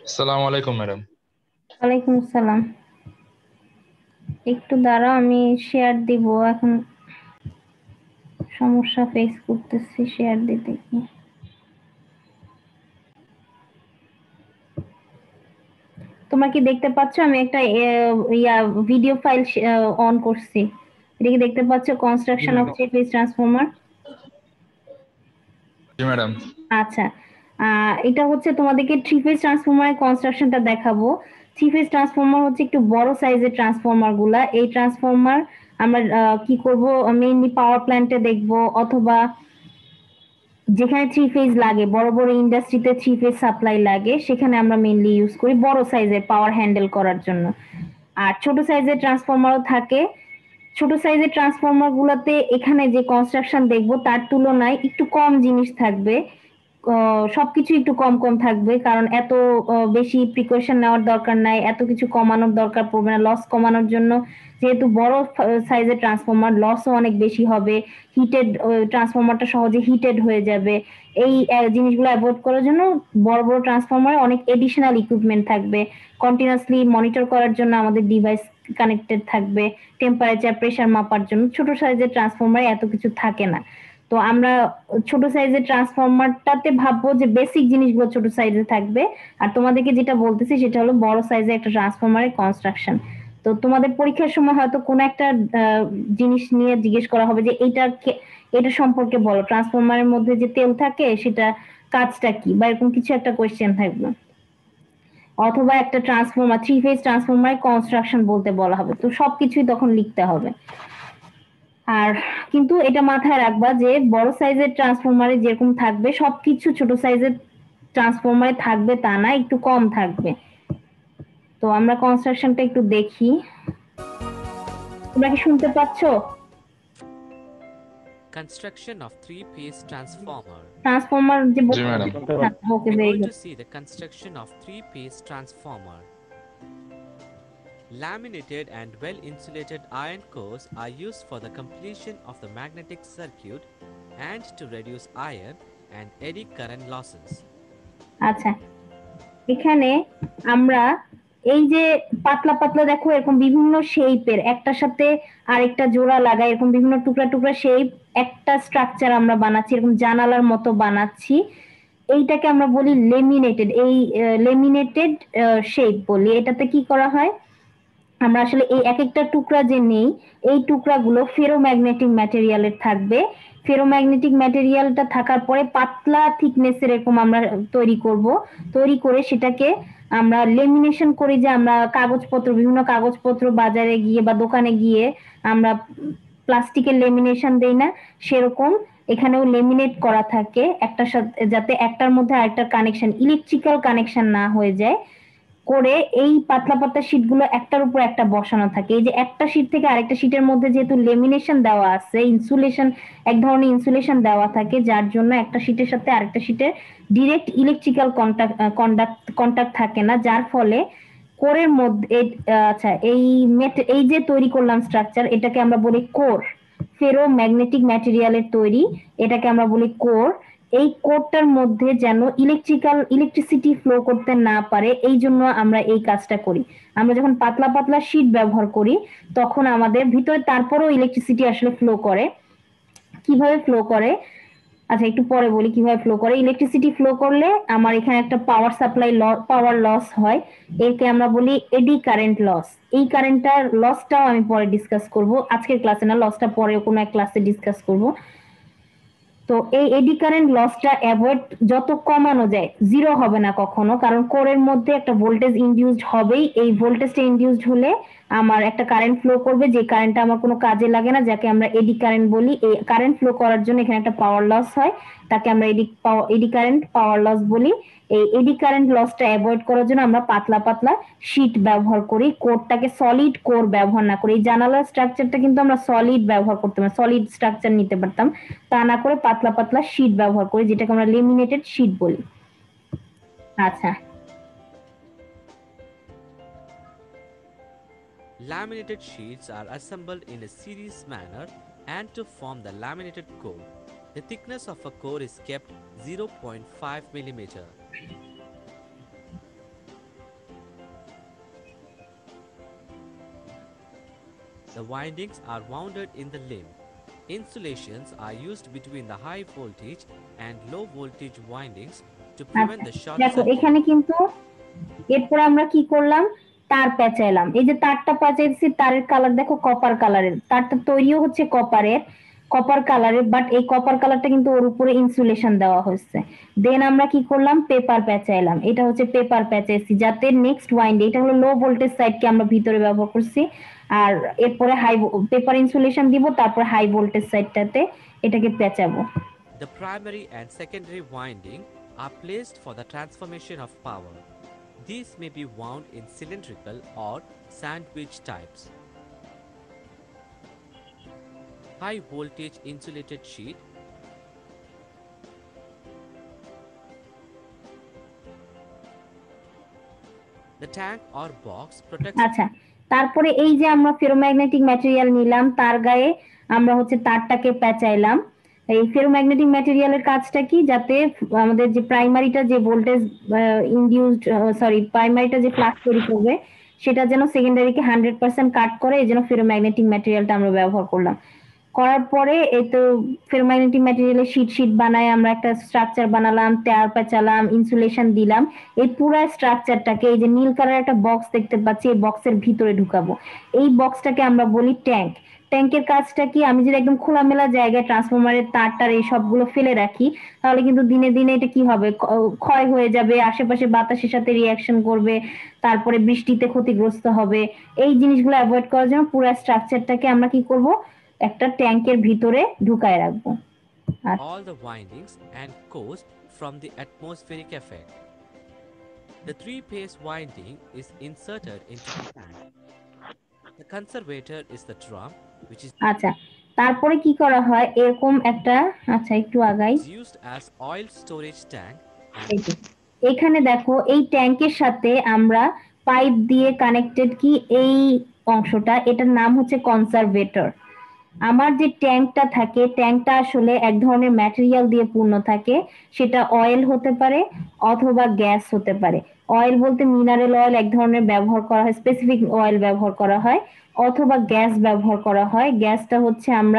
আসসালামু আলাইকুম ম্যাডাম। ওয়ালাইকুম আসসালাম। একটু দাঁড়াও, আমি শেয়ার দিব এখন। সমস্যা ফেস করতেছি শেয়ার দিতে কি। তোমরা কি দেখতে পাচ্ছ? আমি একটা ভিডিও ফাইল অন করছি। এটা কি দেখতে পাচ্ছ? জি construction of madam. Three phase transformer. জি ম্যাডাম। আচ্ছা, এটা হচ্ছে তোমাদেরকে থ্রি ফেজ ট্রান্সফরমারের কনস্ট্রাকশনটা দেখাবো। থ্রি ফেজ ট্রান্সফরমার হচ্ছে একটু বড় সাইজের ট্রান্সফরমার গুলা। এই ট্রান্সফরমার আমরা কি করব, মেইনলি পাওয়ার প্ল্যান্টে দেখবো, অথবা যেখানে থ্রি ফেজ লাগে, বড় বড় ইন্ডাস্ট্রিতে থ্রি ফেজ সাপ্লাই লাগে, সেখানে আমরা মেইনলি ইউজ করি বড় সাইজের পাওয়ার হ্যান্ডেল করার জন্য। আর ছোট সাইজের ট্রান্সফরমারও থাকে। ছোট সাইজের ট্রান্সফরমার গুলোতে এখানে যে কনস্ট্রাকশন দেখবো তার তুলনায় একটু কম জিনিস থাকবে। সবকিছু একটু কম কম থাকবে, কারণ এত বেশি প্রিকশন নেওয়ার দরকার নাই, এত কিছু কমানোর দরকার পড়বে না লস কমানোর জন্য। যেহেতু বড় সাইজের ট্রান্সফরমার, লসও অনেক বেশি হবে। হিটেড ট্রান্সফরমারটা সহজে হিটেড হয়ে যাবে। এই জিনিসগুলো অ্যাভয়েড করার জন্য বড় বড় ট্রান্সফরমারে অনেক এডিশনাল ইকুইপমেন্ট থাকবে। কন্টিনিউয়াসলি মনিটর করার জন্য আমাদের ডিভাইস কানেক্টেড থাকবে। টেম্পারেচার, প্রেসার মাপার জন্য। ছোট সাইজের ট্রান্সফরমারে এত কিছু থাকে না। তো আমরা ছোট সাইজের ট্রান্সফরমারটাতে ভাববো যে বেসিক জিনিসগুলো ছোট সাইজে থাকবে। আর তোমাদেরকে যেটা বলতেছি সেটা হলো বড় সাইজের একটা ট্রান্সফরমারের কনস্ট্রাকশন। তো তোমাদের পরীক্ষার সময় হয়তো কোনো একটা জিনিস নিয়ে জিজ্ঞেস করা হবে যে এটা সম্পর্কে বলো, ট্রান্সফরমারের মধ্যে যে তেল থাকে সেটা কাজটা কি, বা এরকম কিছু একটা কোয়েশ্চেন থাকবে। অথবা একটা ট্রান্সফরমার, থ্রি ফেজ ট্রান্সফরমারের কনস্ট্রাকশন বলতে বলা হবে, তো সবকিছুই তখন লিখতে হবে। আর কিন্তু এটা মাথায় রাখবা যে বড় সাইজের ট্রান্সফরমারে যেরকম থাকবে সবকিছু ছোট সাইজের ট্রান্সফরমারে থাকবে তা না, একটু কম থাকবে। তো আমরা কনস্ট্রাকশনটা একটু দেখি। তোমরা কি শুনতে পাচ্ছ? Construction of three-phase transformer. Transformer যে জি ম্যাডাম। বলতে, okay, We're very going good. to see the construction of three-phase transformer. Laminated and well-insulated iron cores are used for the completion of the magnetic circuit and to reduce iron and eddy current losses. আচ্ছা, এখানে আমরা এই যে পাতলা পাতলা দেখো এরকম বিভিন্ন শেপের একটার সাথে আরেকটা জোড়া লাগাই, এরকম বিভিন্ন টুকরা টুকরা শেপ একটা স্ট্রাকচার আমরা বানাচ্ছি, এরকম জানালার মতো বানাচ্ছি। এইটাকে আমরা বলি লেমিনেটেড। এই লেমিনেটেড শেপ বলি। এটাতে কি করা হয়, আমরা আসলে এই এক একটা টুকরা যে নেই, এই টুকরাগুলো ফেরোম্যাগনেটিক ম্যাটেরিয়ালের থাকবে। ফেরোম্যাগনেটিক ম্যাটেরিয়ালটা থাকার পরে পাতলা থিকনেসের এরকম আমরা তৈরি করব। তৈরি করে সেটাকে আমরা লেমিনেশন করি, যে আমরা কাগজপত্র, বিভিন্ন কাগজপত্র বাজারে গিয়ে বা দোকানে গিয়ে আমরা প্লাস্টিকের লেমিনেশন দেই না, সেরকম এখানেও লেমিনেট করা থাকে একটার সাথে, যাতে একটার মধ্যে আরেকটার কানেকশন, ইলেকট্রিক্যাল কানেকশন না হয়ে যায়। করে এই পাতলা পাতলা শীটগুলো একটার উপর একটা বসানো থাকে। এই যে একটা শীট থেকে আরেকটা শীটের মধ্যে যেহেতু লেমিনেশন দেওয়া আছে, ইনসুলেশন, এক ধরনের ইনসুলেশন দেওয়া থাকে, যার জন্য একটা শীটের সাথে আরেকটা শীটের ডিরেক্ট ইলেকট্রিক্যাল কন্টাক্ট থাকে না, যার ফলে কোরের মধ্যে আচ্ছা, এই যে তৈরি করলাম স্ট্রাকচার, এটাকে আমরা বলি কোর। ফেরো ম্যাগনেটিক ম্যাটেরিয়ালের তৈরি, এটাকে আমরা বলি কোর। এই কোডটার মধ্যে যেন ইলেকট্রিসিটি ফ্লো করতে না পারে, এই জন্য আমরা এই কাজটা করি। আমরা যখন পাতলা পাতলা শীট ব্যবহার করি তখন আমাদের ভিতরে তারপরেও ইলেকট্রিসিটি আসলে ফ্লো করে। কিভাবে ফ্লো করে, আচ্ছা একটু পরে বলি কিভাবে ফ্লো করে। ইলেকট্রিসিটি ফ্লো করলে আমার এখানে একটা পাওয়ার সাপ্লাই, পাওয়ার লস হয়। একে আমরা বলি এডি কারেন্ট লস। এই কারেন্টটার লসটাও আমি পরে ডিসকাস করব, আজকের ক্লাসে না, লসটা পরে কোনো এক ক্লাসে ডিসকাস করব। তো এই এডি কারেন্ট লসটা অ্যাভয়েড যত কমানো যায়, জিরো হবে না কখনো, কারণ কোরের মধ্যে একটা ভোল্টেজ ইনডিউসড হবেই। এই ভোল্টেজটা ইনডিউসড হলে আমার একটা কারেন্ট ফ্লো করবে, যে কারেন্টটা আমার কোনো কাজে লাগে না, যাকে আমরা এডি কারেন্ট বলি। এই কারেন্ট ফ্লো করার জন্য এখানে একটা পাওয়ার লস হয়, তাকে আমরা এডি কারেন্ট পাওয়ার লস বলি। এই এডি কারেন্ট লসটা অ্যাভয়েড করার জন্য আমরা পাতলা পাতলা শীট ব্যবহার করি, কোরটাকে সলিড কোর ব্যবহার না করি। এই জানালার স্ট্রাকচারটা কিন্তু আমরা সলিড ব্যবহার করতে পারি, সলিড স্ট্রাকচার নিতে পারতাম, তা না করে পাতলা পাতলা শীট ব্যবহার করি, যেটাকে আমরা লেমিনেটেড শীট বলি। আচ্ছা, Laminated sheets are assembled in a series manner and to form the laminated core. The thickness of a core is kept 0.5 mm. The windings are wounded in the limb. Insulations are used between the high voltage and low voltage windings to prevent আচ্ছা the short দেখো circuit. এখানে কিন্তু এরপরে আমরা কি করলাম, তার পেঁচাইলাম। এই যে তারটা পেঁচাইছি, তারের কালার দেখো কপার কালারের, তারটা তৈরিও হচ্ছে কপারের, কপার কালারের, বাট এই কপার কালারটা কিন্তু ওর উপরে ইনসুলেশন দেওয়া হয়েছে। দেন আমরা কি করলাম, পেপার পেঁচাইলাম। এটা হচ্ছে পেপার পেঁচাইছি যাতে নেক্সট ওয়াইন্ড, এটা হলো লো ভোল্টেজ সাইডকে আমরা ভিতরে ব্যবহার করছি, আর এরপরে হাই পেপার ইনসুলেশন দিব, তারপর হাই ভোল্টেজ সাইডটাতে এটাকে পেঁচাবো। The primary and secondary winding are placed for the transformation of power. These may be wound in cylindrical or sandwich types. High voltage insulated sheet. The tank or box protects. আচ্ছা তারপরে এই যে আমরা ferromagnetic material নিলাম, তার গায়ে আমরা হচ্ছে তারটাকে পেঁচাইলাম। এই ফেরোম্যাগনেটিক ম্যাটেরিয়ালের কাজটা কি, যাতে আমাদের যে প্রাইমারিটা যে ভোল্টেজ ইনডিউসড, সরি প্রাইমারিটা যে ফ্লাক্স তৈরি করবে সেটা যেন সেকেন্ডারিকে 100% কাট করে, এই জন্য ফেরোম্যাগনেটিক ম্যাটেরিয়ালটা আমরা ব্যবহার করলাম। করার পরে এই তো ফেরোম্যাগনেটিক ম্যাটেরিয়ালের শীট শীট বানায় আমরা একটা স্ট্রাকচার বানালাম, তার পেঁচালাম, ইনসুলেশন দিলাম। এই পুরো স্ট্রাকচারটাকে, এই যে নীল কালার একটা বক্স দেখতে পাচ্ছি, এই বক্সের ভিতরে ঢুকাবো। এই বক্সটাকে আমরা বলি ট্যাঙ্ক। ট্যাঙ্কের কাজটা কি, আমি যদি একদম খোলামেলা জায়গায় ট্রান্সফরমারের তার এই সবগুলো ফেলে রাখি, তাহলে কিন্তু দিনে দিনে এটা কি হবে, ক্ষয় হয়ে যাবে, আশেপাশে বাতাসের সাথে রিয়াকশন করবে, তারপরে বৃষ্টিতে ক্ষতিগ্রস্ত হবে। এই জিনিসগুলো অ্যাভয়েড করার জন্য পুরো স্ট্রাকচারটাকে আমরা কি করব, একটা ট্যাঙ্কের ভিতরে ঢুকায় রাখবো। All the windings and cores from the atmospheric effect. The three-phase winding is inserted into the tank. The conservator is the drum, which is আচ্ছা তারপরে কি করা হয়, এরকম একটা, আচ্ছা একটু আগাই, used as oil storage tank. এই যে, এখানে দেখো এই ট্যাঙ্কের সাথে আমরা পাইপ দিয়ে কানেক্টেড, কি এই অংশটা, এটার নাম হচ্ছে কনসারভেটর। আমার যে ট্যাঙ্কটা থাকে, ট্যাঙ্কটা আসলে এক ধরনের ম্যাটেরিয়াল দিয়ে পূর্ণ থাকে, সেটা অয়েল হতে পারে অথবা গ্যাস হতে পারে। অয়েল বলতে মিনারেল অয়েল এক ধরনের ব্যবহার করা হয়, স্পেসিফিক অয়েল ব্যবহার করা হয়, অথবা গ্যাস ব্যবহার করা হয়। গ্যাসটা হচ্ছে আমরা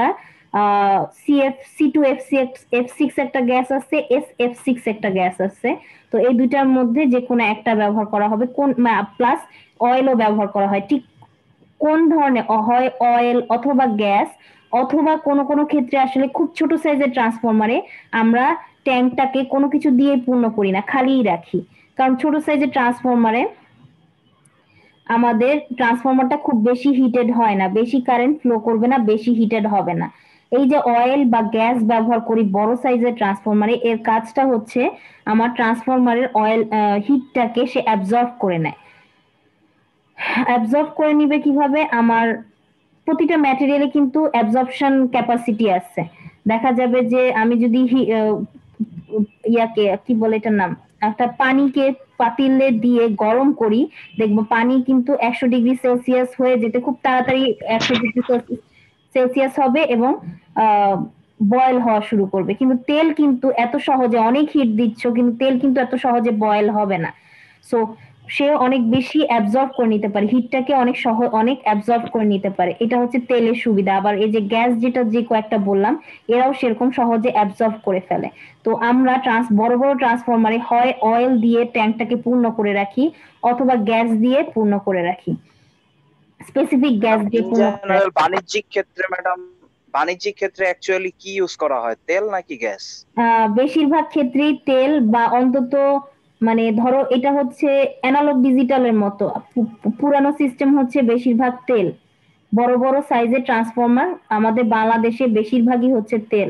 CF2, F6 একটা গ্যাস আছে, SF6 একটা গ্যাস আছে। তো এই দুইটার মধ্যে যে কোনো একটা ব্যবহার করা হবে, কোন প্লাস অয়েলও ব্যবহার করা হয়। ঠিক কোন ধরনের, হয় অয়েল অথবা গ্যাস, অথবা কোনো কোনো ক্ষেত্রে আসলে খুব ছোট সাইজের ট্রান্সফরমারে আমরা ট্যাঙ্কটাকে কোনো কিছু দিয়ে পূর্ণ করি না, খালিই রাখি। কারণ ছোট সাইজের ট্রান্সফরমারে আমাদের ট্রান্সফরমারটা খুব বেশি হিটেড হয় না, বেশি কারেন্ট ফ্লো করবে না, বেশি হিটেড হবে না। এই যে অয়েল বা গ্যাস ব্যবহার করি বড় সাইজের ট্রান্সফরমারে, এর কাজটা হচ্ছে আমার ট্রান্সফরমারের অয়েল হিটটাকে সে অ্যাবজর্ব করে নেয়। অ্যাবজর্ব করে নিবে কিভাবে, আমার প্রতিটা ম্যাটেরিয়ালে কিন্তু অ্যাবজর্পশন ক্যাপাসিটি আছে। দেখা যাবে যে আমি যদি ইয়াকে কি বলে এটার নাম, একটা পানিকে পাতিলে দিয়ে গরম করি, দেখবো পানি কিন্তু 100 ডিগ্রি সেলসিয়াস হয়ে যেতে খুব তাড়াতাড়ি 100 ডিগ্রি সেলসিয়াস হবে এবং বয়েল হওয়া শুরু করবে। কিন্তু তেল কিন্তু এত সহজে, অনেক হিট দিচ্ছ কিন্তু তেল কিন্তু এত সহজে বয়েল হবে না। সো সে অনেক বেশি অ্যাবজর্ব করে নিতে পারে, হিটটাকে অনেক অ্যাবজর্ব করে নিতে পারে। এটা হচ্ছে তেলের সুবিধা। আবার এই যে গ্যাস, যেটা যে কয়েকটা বললাম, এরাও সেরকম সহজে অ্যাবজর্ব করে ফেলে। তো আমরা বড় বড় ট্রান্সফরমারে হয় অয়েল দিয়ে ট্যাঙ্কটাকে পূর্ণ করে রাখি, অথবা গ্যাস দিয়ে পূর্ণ করে রাখি, স্পেসিফিক গ্যাস দিয়ে ইন পূর্ণ করে জেনারেল রাখি। বাণিজ্যিক ক্ষেত্রে অ্যাকচুয়ালি কি ইউজ করা হয়, তেল নাকি গ্যাস? বেশিরভাগ ক্ষেত্রেই তেল, বা অন্তত মানে ধরো এটা হচ্ছে অ্যানালগ ডিজিটালের মতো, পুরানো সিস্টেম হচ্ছে বেশিরভাগ তেল। বড় বড় সাইজের ট্রান্সফরমার আমাদের বাংলাদেশে বেশিরভাগই হচ্ছে তেল।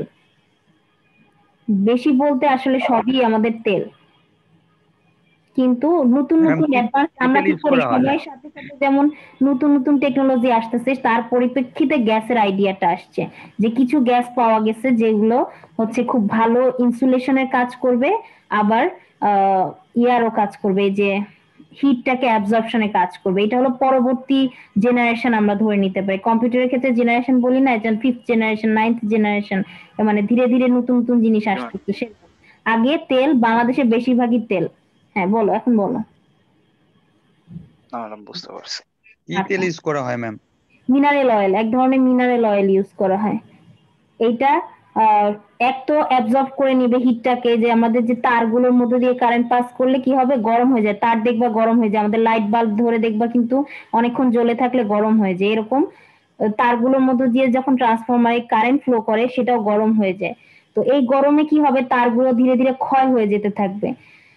বেশি বলতে আসলে সবই আমাদের তেল। কিন্তু নতুন ম্যাডাম নতুন কি অ্যাডভান্স কি আমরা তেল কি ইউজ করি, করা হয়? সময়ের সাথে সাথে যেমন নতুন নতুন টেকনোলজি আসতেছে, তার পরিপ্রেক্ষিতে গ্যাসের আইডিয়াটা আসছে, যে কিছু গ্যাস পাওয়া গেছে যেগুলো হচ্ছে খুব ভালো ইনসুলেশনের কাজ করবে, আবার ইয়ারও কাজ করবে, এই যে হিটটাকে অ্যাবজর্পশনে কাজ করবে। এটা হলো পরবর্তী জেনারেশন আমরা ধরে নিতে পারি। কম্পিউটারের ক্ষেত্রে জেনারেশন বলি না, এটা 5th জেনারেশন, 9th জেনারেশন, মানে ধীরে ধীরে নতুন নতুন জিনিস আসতেছে। সেরকম আগে তেল, বাংলাদেশে বেশিরভাগই তেল। হ্যাঁ বলো, এখন বলো। না ম্যাডাম, বুঝতে পারছি। কি তেল আচ্ছা ইউজ করা হয় ম্যাম? মিনারেল অয়েল, এক ধরনের মিনারেল অয়েল ইউজ করা হয়। এইটা এক তো অ্যাবজর্ব করে নিবে হিটটাকে, যে আমাদের যে তারগুলোর মধ্যে দিয়ে কারেন্ট পাস করলে কি হবে, গরম হয়ে যায়, তার দেখবা গরম হয়ে যায়, আমাদের লাইট বাল্ব ধরে দেখবা কিন্তু অনেকক্ষণ জ্বলে থাকলে গরম হয়ে যায়, এরকম তারগুলোর মধ্যে দিয়ে যখন ট্রান্সফরমারে কারেন্ট ফ্লো করে সেটাও গরম হয়ে যায়। তো এই গরমে কি হবে, তারগুলো ধীরে ধীরে ক্ষয় হয়ে যেতে থাকবে।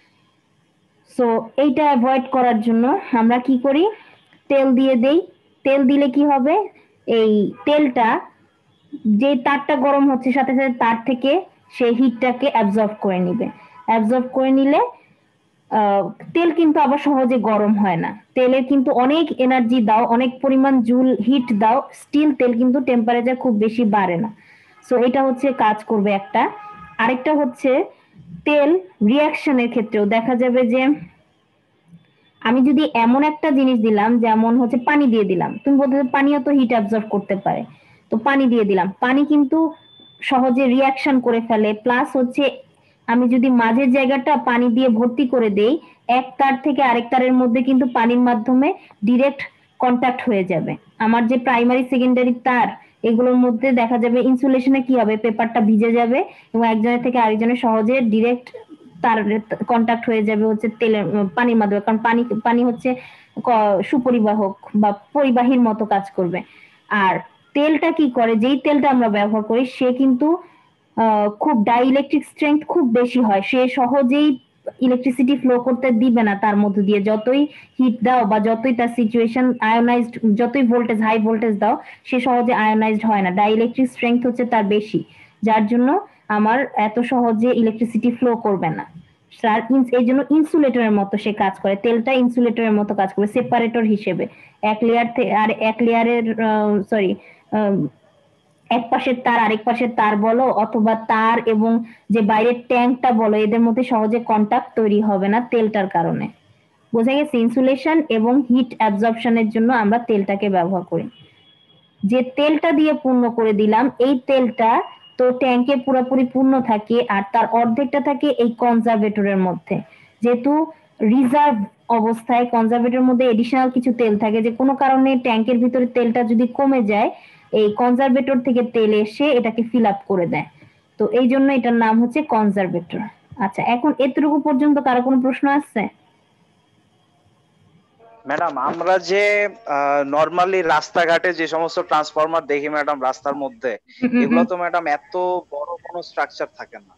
সো এইটা অ্যাভয়েড করার জন্য আমরা কি করি, তেল দিয়ে দেই। তেল দিলে কি হবে, এই তেলটা যে তারটা গরম হচ্ছে সাথে সাথে তার থেকে সেই হিটটাকে অ্যাবজর্ব করে নিবে। অ্যাবজর্ব করে নিলে আহ, তেল কিন্তু আবার সহজে গরম হয় না, তেলের কিন্তু অনেক এনার্জি দাও, অনেক পরিমাণ জুল হিট দাও, স্টিল তেল কিন্তু টেম্পারেচার খুব বেশি বাড়ে না। সো এটা হচ্ছে কাজ করবে একটা। আরেকটা হচ্ছে তেল রিয়াকশনের ক্ষেত্রেও দেখা যাবে যে আমি যদি এমন একটা জিনিস দিলাম, যেমন হচ্ছে পানি দিয়ে দিলাম, তুমি বলতে পানিও তো হিট অ্যাবজর্ব করতে পারে, তো পানি দিয়ে দিলাম, পানি কিন্তু সহজে রিয়াকশন করে ফেলে। প্লাস হচ্ছে আমি যদি মাঝের জায়গাটা পানি দিয়ে ভর্তি করে দেই, এক তার থেকে আরেক তারের মধ্যে কিন্তু পানির মাধ্যমে ডিরেক্ট কন্ট্যাক্ট হয়ে যাবে। আমার যে প্রাইমারি সেকেন্ডারি তার, এগুলোর মধ্যে দেখা যাবে ইনসুলেশনে কি হবে, পেপারটা ভিজে যাবে এবং একজনের থেকে আরেকজনের সহজে ডিরেক্ট তার কন্টাক্ট হয়ে যাবে হচ্ছে তেলের পানির মাধ্যমে, কারণ পানি পানি হচ্ছে সুপরিবাহক বা পরিবাহীর মতো কাজ করবে। আর তেলটা কি করে, যেই তেলটা আমরা ব্যবহার করি সে কিন্তু খুব ডাইইলেকট্রিক স্ট্রেংথ খুব বেশি হয়, সে সহজেই ইলেকট্রিসিটি ফ্লো করতে দিবে না তার মধ্যে দিয়ে, যতই হিট দাও বা যতই তার সিচুয়েশন আয়োনাইজড, যতই ভোল্টেজ হাই ভোল্টেজ দাও, সে সহজে আয়োনাইজড হয় না, ডাইইলেকট্রিক স্ট্রেংথ হচ্ছে তার বেশি, যার জন্য আমার এত সহজে ইলেকট্রিসিটি ফ্লো করবে না। এই জন্য ইনসুলেটরের মতো সে কাজ করে, তেলটা ইনসুলেটরের মতো কাজ করে সেপারেটর হিসেবে। এক লেয়ার আর এক লেয়ারের সরি এক পাশের তার আরেক পাশের তার বলো, অথবা তার এবং যে বাইরের ট্যাঙ্কটা বলো, এদের মধ্যে সহজে কন্টাক্ট তৈরি হবে না তেলটার কারণে। বোঝা গেছে, ইনসুলেশন এবং হিট অ্যাবজর্পশনের জন্য আমরা তেলটাকে ব্যবহার করি। যে তেলটা দিয়ে পূর্ণ করে দিলাম, এই তেলটা তো ট্যাঙ্কে পুরোপুরি পূর্ণ থাকে, আর তার অর্ধেকটা থাকে এই কনজারভেটরের মধ্যে। যেহেতু রিজার্ভ অবস্থায় কনজারভেটরের মধ্যে এডিশনাল কিছু তেল থাকে, যে কোনো কারণে ট্যাঙ্কের ভিতরে তেলটা যদি কমে যায়, এই কনজারভেটর থেকে তেল এসে এটাকে ফিল আপ করে দেয়। তো এই জন্য এটার নাম হচ্ছে কনজারভেটর। আচ্ছা, এখন এতটুকু পর্যন্ত কারো কোনো প্রশ্ন আছে? ম্যাডাম আমরা যে নর্মালি রাস্তাঘাটে যে সমস্ত ট্রান্সফরমার দেখি ম্যাডাম রাস্তার মধ্যে, এগুলো তো ম্যাডাম এত বড় কোনো স্ট্রাকচার থাকে না।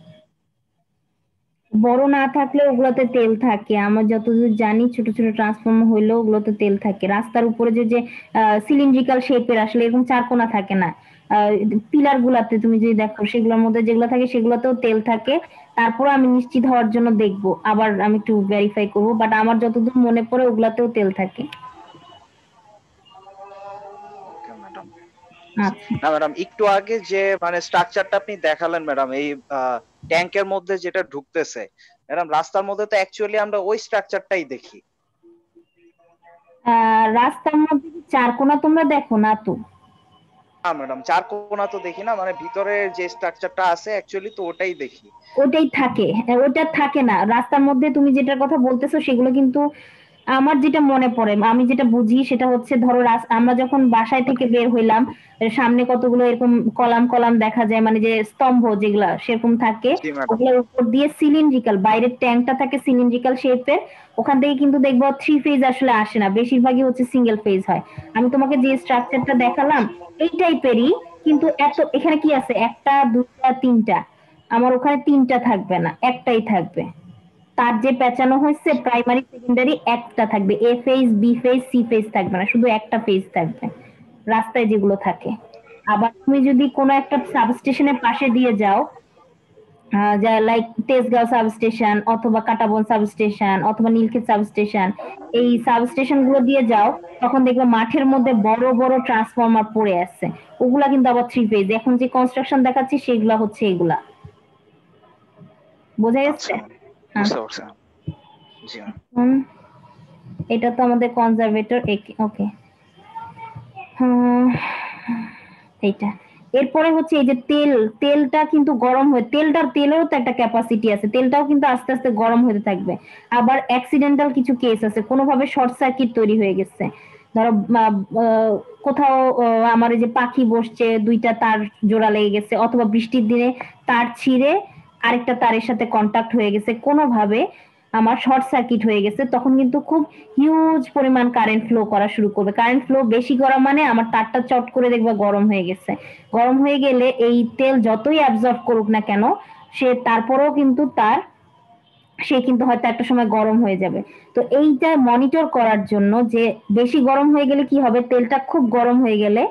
বড় না থাকলেও ওগুলোতে তেল থাকে, আমার যতদূর জানি ছোট ছোট ট্রান্সফর্মার হইলেও ওগুলোতে তেল থাকে। রাস্তার উপরে যে যে সিলিন্ড্রিক্যাল শেপের আসলে এরকম চারকোনা থাকে না, পিলার গুলাতে তুমি যদি দেখো সেগুলোর মধ্যে যেগুলো থাকে সেগুলোতেও তেল থাকে। তারপর আমি নিশ্চিত হওয়ার জন্য দেখবো, আবার আমি একটু ভেরিফাই করবো, বাট আমার যতদূর মনে পড়ে ওগুলাতেও তেল থাকে। Okay madam. আচ্ছা, না ম্যাডাম, একটু আগে যে মানে স্ট্রাকচারটা আপনি দেখালেন ম্যাডাম, এই ট্যাঙ্কের মধ্যে যেটা ঢুকতেছে ম্যাডাম, রাস্তার মধ্যে তো অ্যাকচুয়ালি আমরা ওই স্ট্রাকচারটাই দেখি। রাস্তার মধ্যে কি চারকোনা তোমরা দেখো না তো? না ম্যাডাম, চার কোণা তো দেখি না, মানে ভিতরে যে স্ট্রাকচারটা আছে অ্যাকচুয়ালি তো ওটাই দেখি। ওটাই থাকে, ওটা থাকে না রাস্তার মধ্যে। তুমি যেটার কথা বলতেছো সেগুলো কিন্তু আমার যেটা মনে পড়ে, আমি যেটা বুঝি সেটা হচ্ছে, ধরো আমরা যখন বাসায় থেকে বের হইলাম, সামনে কতগুলো এরকম কলাম কলাম দেখা যায়, মানে যে স্তম্ভ যেগুলা সেরকম থাকে, জি ম্যাডাম। ওগুলোর উপর দিয়ে সিলিন্ড্রিক্যাল বাইরের ট্যাঙ্কটা থাকে সিলিন্ড্রিক্যাল শেপের, ওখান থেকে কিন্তু দেখবো থ্রি ফেজ আসলে আসে না, বেশিরভাগই হচ্ছে সিঙ্গেল ফেজ হয়। আমি তোমাকে যে স্ট্রাকচারটা দেখালাম এই টাইপেরই, কিন্তু এত এখানে কি আছে, একটা দুটা তিনটা, আমার ওখানে তিনটা থাকবে না, একটাই থাকবে। তার যে পেঁচানো হয়েছে প্রাইমারি সেকেন্ডারি একটা থাকবে, A phase B phase C phase থাকবে না, শুধু একটা ফেজ থাকবে রাস্তায় যেগুলো থাকে। আবার তুমি যদি কোনো একটা সাবস্টেশনের পাশে দিয়ে যাও, যা লাইক তেজগাঁও সাবস্টেশন অথবা কাটাবন সাবস্টেশন অথবা নীলক্ষেত সাবস্টেশন, এই সাবস্টেশন গুলো দিয়ে যাও, তখন দেখবে মাঠের মধ্যে বড় বড় ট্রান্সফরমার পড়ে আছে, ওগুলা কিন্তু আবার থ্রি ফেজ। এখন যে কনস্ট্রাকশন দেখাচ্ছি সেগুলা হচ্ছে এগুলা। বোঝা আচ্ছা গেছে? ম্যাম, বুঝতে পারছি ম্যাম। জি ম্যাম। হুম, এটা তো আমাদের কনজারভেটর। ওকে, এইটা। এরপরে হচ্ছে এই যে তেল, তেলটা কিন্তু গরম হয়ে, তেলেরও তো একটা ক্যাপাসিটি আছে, তেলটাও কিন্তু আস্তে আস্তে গরম হতে থাকবে। আবার অ্যাক্সিডেন্টাল কিছু কেস আছে, কোনোভাবে শর্ট সার্কিট তৈরি হয়ে গেছে, ধরো কোথাও আমার এই যে পাখি বসছে, দুইটা তার জোড়া লেগে গেছে, অথবা বৃষ্টির দিনে তার ছিঁড়ে আরেকটা তারের সাথে কন্টাক্ট হয়ে গেছে, কোনোভাবে আমার শর্ট সার্কিট হয়ে গেছে, তখন কিন্তু খুব হিউজ পরিমাণ কারেন্ট ফ্লো করা শুরু করবে। কারেন্ট ফ্লো বেশি করা মানে আমার তারটা চট করে দেখবা গরম হয়ে গেছে। গরম হয়ে গেলে এই তেল যতই অ্যাবজর্ব করুক না কেন, সে তারপরেও কিন্তু সে কিন্তু হয়তো একটা সময় গরম হয়ে যাবে। তো এইটা মনিটর করার জন্য যে বেশি গরম হয়ে গেলে কি হবে, তেলটা খুব গরম হয়ে গেলে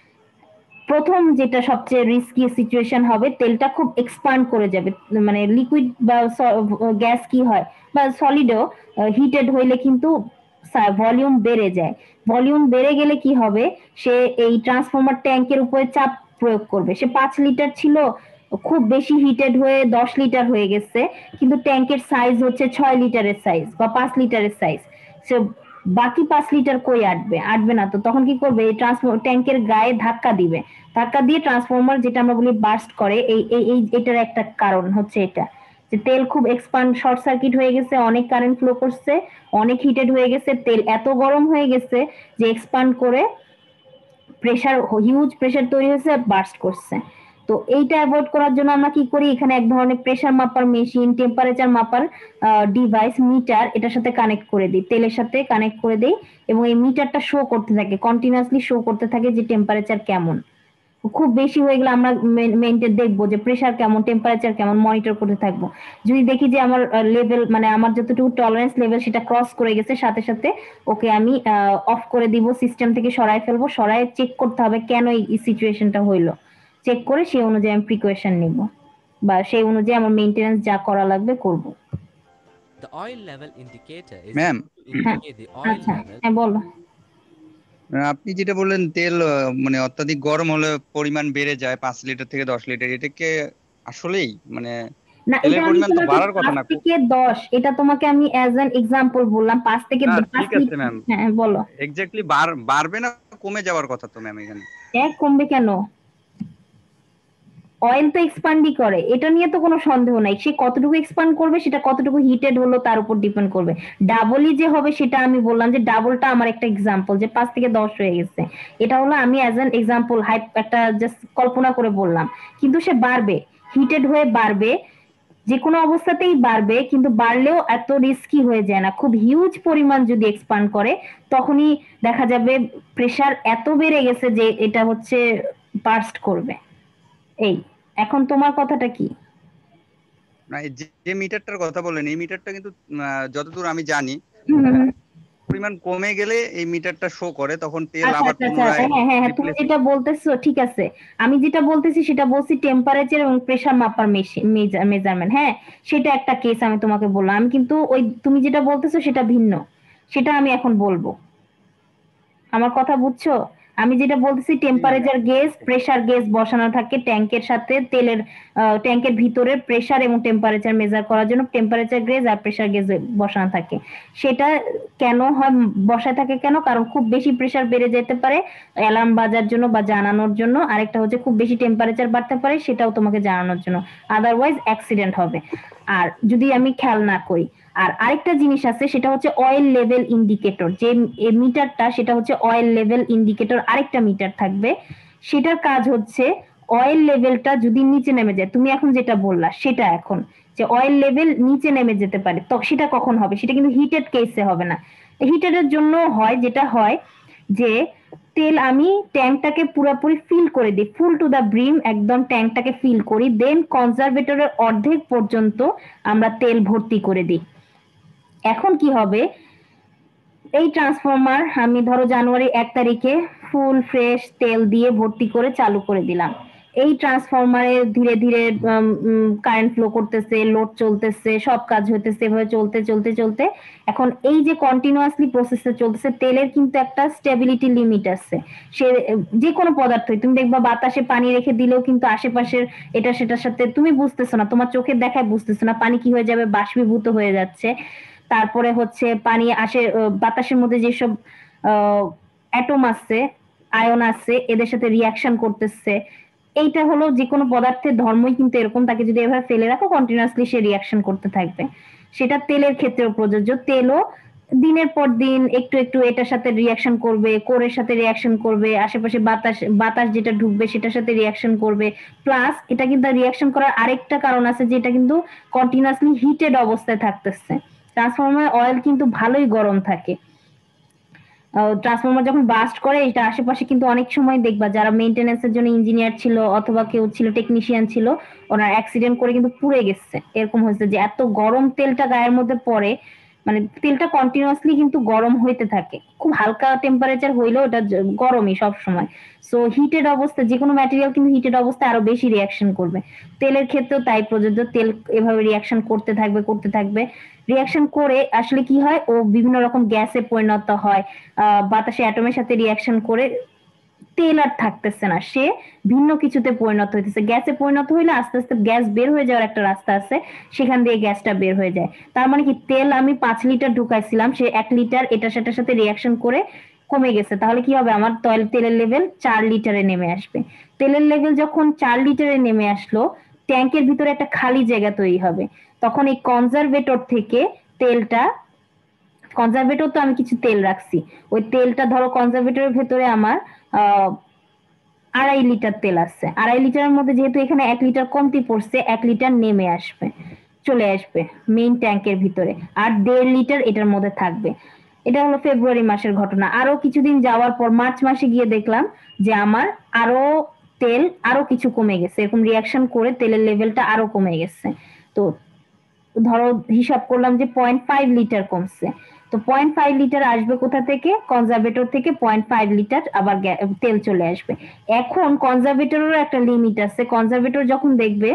প্রথম যেটা সবচেয়ে রিস্কি সিচুয়েশন হবে, তেলটা খুব এক্সপান্ড করে যাবে। মানে লিকুইড বা গ্যাস কি হয় বা সলিডও হিটেড হইলে কিন্তু ভলিউম বেড়ে যায়। ভলিউম বেড়ে গেলে কি হবে, সে এই ট্রান্সফরমার ট্যাঙ্কের উপরে চাপ প্রয়োগ করবে। সে 5 লিটার ছিল, খুব বেশি হিটেড হয়ে 10 লিটার হয়ে গেছে, কিন্তু ট্যাঙ্কের সাইজ হচ্ছে 6 লিটারের সাইজ বা 5 লিটারের সাইজ। সে বাকি 5 লিটার কই আটবে? আটবে না। তো তখন কি করবে, এই ট্যাঙ্কের গায়ে ধাক্কা দিবে। ধাক্কা দিয়ে ট্রান্সফরমার, যেটা আমরা বলি বার্স্ট করে, এটার একটা কারণ হচ্ছে এটা, যে তেল খুব এক্সপান্ড, শর্ট সার্কিট হয়ে গেছে, অনেক কারেন্ট ফ্লো করছে, অনেক হিটেড হয়ে গেছে, তেল এত গরম হয়ে গেছে যে এক্সপান্ড করে প্রেসার, হিউজ প্রেসার তৈরি হয়েছে, বার্স্ট করছে। তো এইটা অ্যাভয়েড করার জন্য আমরা কি করি, এখানে এক ধরনের প্রেসার মাপার মেশিন, টেম্পারেচার মাপার ডিভাইস, মিটার, এটার সাথে কানেক্ট করে দিই, তেলের সাথে কানেক্ট করে দিই, এবং এই মিটারটা শো করতে থাকে, কন্টিনিউয়াসলি শো করতে থাকে যে টেম্পারেচার কেমন। খুব বেশি হয়ে গেলে আমরা মেইনটেইন দেখবো যে প্রেসার কেমন, টেম্পারেচার কেমন, মনিটর করতে থাকবো। যদি দেখি যে আমার লেভেল, মানে আমার যতটুকু টলারেন্স লেভেল সেটা ক্রস করে গেছে, সাথে সাথে ওকে আমি অফ করে দিব, সিস্টেম থেকে সরাই ফেলবো। সরাই চেক করতে হবে কেন এই সিচুয়েশনটা হইলো, চেক করে সেই অনুযায়ী আমি প্রিকশন নিব, বা সেই অনুযায়ী আমার মেইনটেনেন্স যা করা লাগবে করব। The oil level indicator is ma'am, used to হ্যাঁ, indicate the oil আচ্ছা, level. হ্যাঁ বলো। আপনি যেটা বললেন তেল মানে অত্যাধিক গরম হলে পরিমাণ বেড়ে যায় 5 লিটার থেকে 10 লিটার, এটা কি আসলেই মানে না, এটা তেলের আমি পরিমাণ তো তোমাকে বাড়ার কথা 5 না? থেকে 10, এটা তোমাকে আমি অ্যাজ অ্যান এক্সাম্পল বললাম, 5 থেকে না 5 ঠিক আছে ম্যাম, হ্যাঁ বলো। এক্স্যাক্টলি বাড়বে না কমে যাওয়ার কথা তো ম্যাম এখানে। কমবে কেন? অয়েল তো এক্সপান্ডই করে, এটা নিয়ে তো কোনো সন্দেহ নাই। সে কতটুকু এক্সপান্ড করবে, সেটা কতটুকু হিটেড হলো তার উপর ডিপেন্ড করবে। ডাবলই যে হবে সেটা আমি বললাম, যে ডাবলটা আমার একটা এক্সাম্পল, যে 5 থেকে 10 হয়ে গেছে, এটা হলো আমি অ্যাজ অ্যান এক্সাম্পল, হাইপ একটা জাস্ট কল্পনা করে বললাম। কিন্তু সে বাড়বে, হিটেড হয়ে বাড়বে, যে কোনো অবস্থাতেই বাড়বে, কিন্তু বাড়লেও এত রিস্কি হয়ে যায় না। খুব হিউজ পরিমাণ যদি এক্সপান্ড করে, তখনই দেখা যাবে প্রেসার এত বেড়ে গেছে যে এটা হচ্ছে বার্স্ট করবে। এই, এখন তোমার কথাটা কি? না এই যে মিটারটার কথা বললেন, এই মিটারটা কিন্তু যতদূর আমি জানি হুম, হুম, হুম। পরিমাণ কমে গেলে এই মিটারটা শো করে, তখন তেল আচ্ছা আবার আচ্ছা আচ্ছা, পুনরায় হ্যাঁ হ্যাঁ হ্যাঁ, তুমি রিপ্লেস। যেটা বলতেছো ঠিক আছে। আমি যেটা বলতেছি সেটা বলছি টেম্পারেচার এবং প্রেসার মাপার মেশিন, মেজারমেন্ট। হ্যাঁ, সেটা একটা কেস আমি তোমাকে বললাম। আমি কিন্তু ওই তুমি যেটা বলতেছো সেটা ভিন্ন, সেটা আমি এখন বলবো। আমার কথা বুঝছো? আমি যেটা বলতেছি, জি ma'am. Temperature gauge, pressure gauge বসানো থাকে ট্যাঙ্কের সাথে, তেলের ট্যাঙ্কের ভিতরে প্রেসার এবং টেম্পারেচার মেজার করার জন্য টেম্পারেচার গেজ আর প্রেসার গেজ বসানো থাকে। সেটা কেন হয়, বসায় থাকে কেন? কারণ খুব বেশি প্রেসার বেড়ে যেতে পারে, অ্যালার্ম বাজার জন্য বা জানানোর জন্য। আরেকটা হচ্ছে খুব বেশি টেম্পারেচার বাড়তে পারে, সেটাও তোমাকে জানানোর জন্য। আদারওয়াইজ অ্যাক্সিডেন্ট হবে আর যদি আমি খেয়াল না করি। আর আরেকটা জিনিস আছে, সেটা হচ্ছে অয়েল লেভেল ইন্ডিকেটর। যে মিটারটা, সেটা হচ্ছে অয়েল লেভেল ইন্ডিকেটর। আরেকটা মিটার থাকবে, সেটার কাজ হচ্ছে অয়েল লেভেলটা যদি নিচে নেমে যায়, তুমি এখন যেটা বললা সেটা, এখন যে অয়েল লেভেল নিচে নেমে যেতে পারে, তো সেটা কখন হবে? সেটা কিন্তু হিটেড কেসে হবে না। হিটেডের জন্য হয়, যেটা হয় যে তেল আমি ট্যাঙ্কটাকে পুরোপুরি ফিল করে দিই, ফুল টু দা ব্রিম, একদম ট্যাঙ্কটাকে ফিল করি, দেন কনজারভেটরের অর্ধেক পর্যন্ত আমরা তেল ভর্তি করে দিই। এখন কি হবে, এই ট্রান্সফরমার আমি ধরো জানুয়ারি 1 তারিখে ফুল ফ্রেশ তেল দিয়ে ভর্তি করে চালু করে দিলাম। এই ট্রান্সফরমারে ধীরে ধীরে কারেন্ট ফ্লো করতেছে, লোড চলতেছে, সব কাজ হইতেছে, এভাবে চলতে চলতে চলতে এখন এই যে কন্টিনিউয়াসলি প্রসেসে চলতেছে, তেলের কিন্তু একটা স্টেবিলিটি লিমিট আছে। সে যে কোনো পদার্থই তুমি দেখবা, বাতাসে পানি রেখে দিলেও কিন্তু আশেপাশের এটা সেটার সাথে তুমি বুঝতেছো না, তোমার চোখের দেখায় বুঝতেছো না, পানি কি হয়ে যাবে, বাষ্পীভূত হয়ে যাচ্ছে। তারপরে হচ্ছে পানি আসে, বাতাসের মধ্যে যেসব অ্যাটম আছে, আয়ন আছে, এদের সাথে রিয়াকশন করতেছে। এইটা হলো যে কোনো পদার্থের ধর্মই কিন্তু এরকম, তাকে যদি এভাবে ফেলে রাখো কন্টিনিউয়াসলি সে রিয়াকশন করতে থাকবে। সেটা তেলের ক্ষেত্রেও প্রযোজ্য। তেলও দিনের পর দিন একটু একটু এটার সাথে রিয়াকশন করবে, কোরের সাথে রিয়াকশন করবে, আশেপাশে বাতাস বাতাস যেটা ঢুকবে সেটার সাথে রিয়াকশন করবে। প্লাস এটা কিন্তু রিয়াকশন করার আরেকটা কারণ আছে, যেটা কিন্তু কন্টিনিউয়াসলি হিটেড অবস্থায় থাকতেছে। ট্রান্সফরমার অয়েল কিন্তু ভালোই গরম থাকে। ট্রান্সফরমার যখন বাস্ট করে এটা আশেপাশে কিন্তু অনেক সময় দেখবা যারা মেইনটেনেন্স এর জন্য ইঞ্জিনিয়ার ছিল অথবা কেউ ছিল টেকনিশিয়ান ছিল, ওনার অ্যাক্সিডেন্ট করে কিন্তু পুড়ে গেছে। এরকম হয়েছে যে এত গরম তেলটা গায়ের মধ্যে পড়ে, মানে তেলটা কন্টিনিউয়াসলি কিন্তু গরম হইতে থাকে, খুব হালকা টেম্পারেচার হইলেও এটা গরমই সব সময়। সো হিটেড অবস্থা যে কোনো ম্যাটেরিয়াল কিন্তু হিটেড অবস্থায় আরো বেশি রিয়াকশন করবে। তেলের ক্ষেত্রেও তাই প্রযোজ্য, তেল এভাবে রিয়াকশন করতে থাকবে করতে থাকবে। রিয়াকশন করে আসলে কি হয়, ও বিভিন্ন রকম গ্যাসে পরিণত হয়, বাতাসে অ্যাটমের সাথে রিয়াকশন করে তেল আর থাকতেছে না, সে ভিন্ন কিছুতে পরিণত হইতেছে। গ্যাসে পরিণত হইলে আস্তে আস্তে গ্যাস বের হয়ে যাওয়ার একটা রাস্তা আছে, সেখান দিয়ে গ্যাসটা বের হয়ে যায়। তার মানে কি, তেল আমি 5 লিটার ঢুকাইছিলাম, সে 1 লিটার এটার সাথে সাথে রিয়াকশন করে কমে গেছে। তাহলে কি হবে, আমার তেলের লেভেল 4 লিটারে নেমে আসবে। তেলের লেভেল যখন 4 লিটারে নেমে আসলো, ট্যাঙ্কের ভিতরে একটা খালি জায়গা তৈরি হবে। তখন এই কনজারভেটর থেকে তেলটা, কনজারভেটর তো আমি কিছু তেল রাখছি, ওই তেলটা ধরো কনজারভেটরের ভেতরে আমার 2.5 লিটার তেল আছে, 2.5 লিটারের মধ্যে যেহেতু এখানে 1 লিটার কমতি পড়ছে, 1 লিটার নেমে আসবে, চলে আসবে মেইন ট্যাঙ্কের ভিতরে, আর 1.5 লিটার এটার মধ্যে থাকবে। এটা হলো ফেব্রুয়ারি মাসের ঘটনা। আরো কিছুদিন যাওয়ার পর মার্চ মাসে গিয়ে দেখলাম যে আমার আরো তেল আরো কিছু কমে গেছে, এরকম রিয়াকশন করে তেলের লেভেলটা আরো কমে গেছে। তো ধরো হিসাব করলাম যে 0.5 লিটার কমছে। তো 0.5 লিটার আসবে কোথা থেকে, কনজারভেটর থেকে 0.5 লিটার আবার তেল চলে আসবে। এখন কনজারভেটরেরও একটা লিমিট আছে, কনজারভেটর যখন দেখবে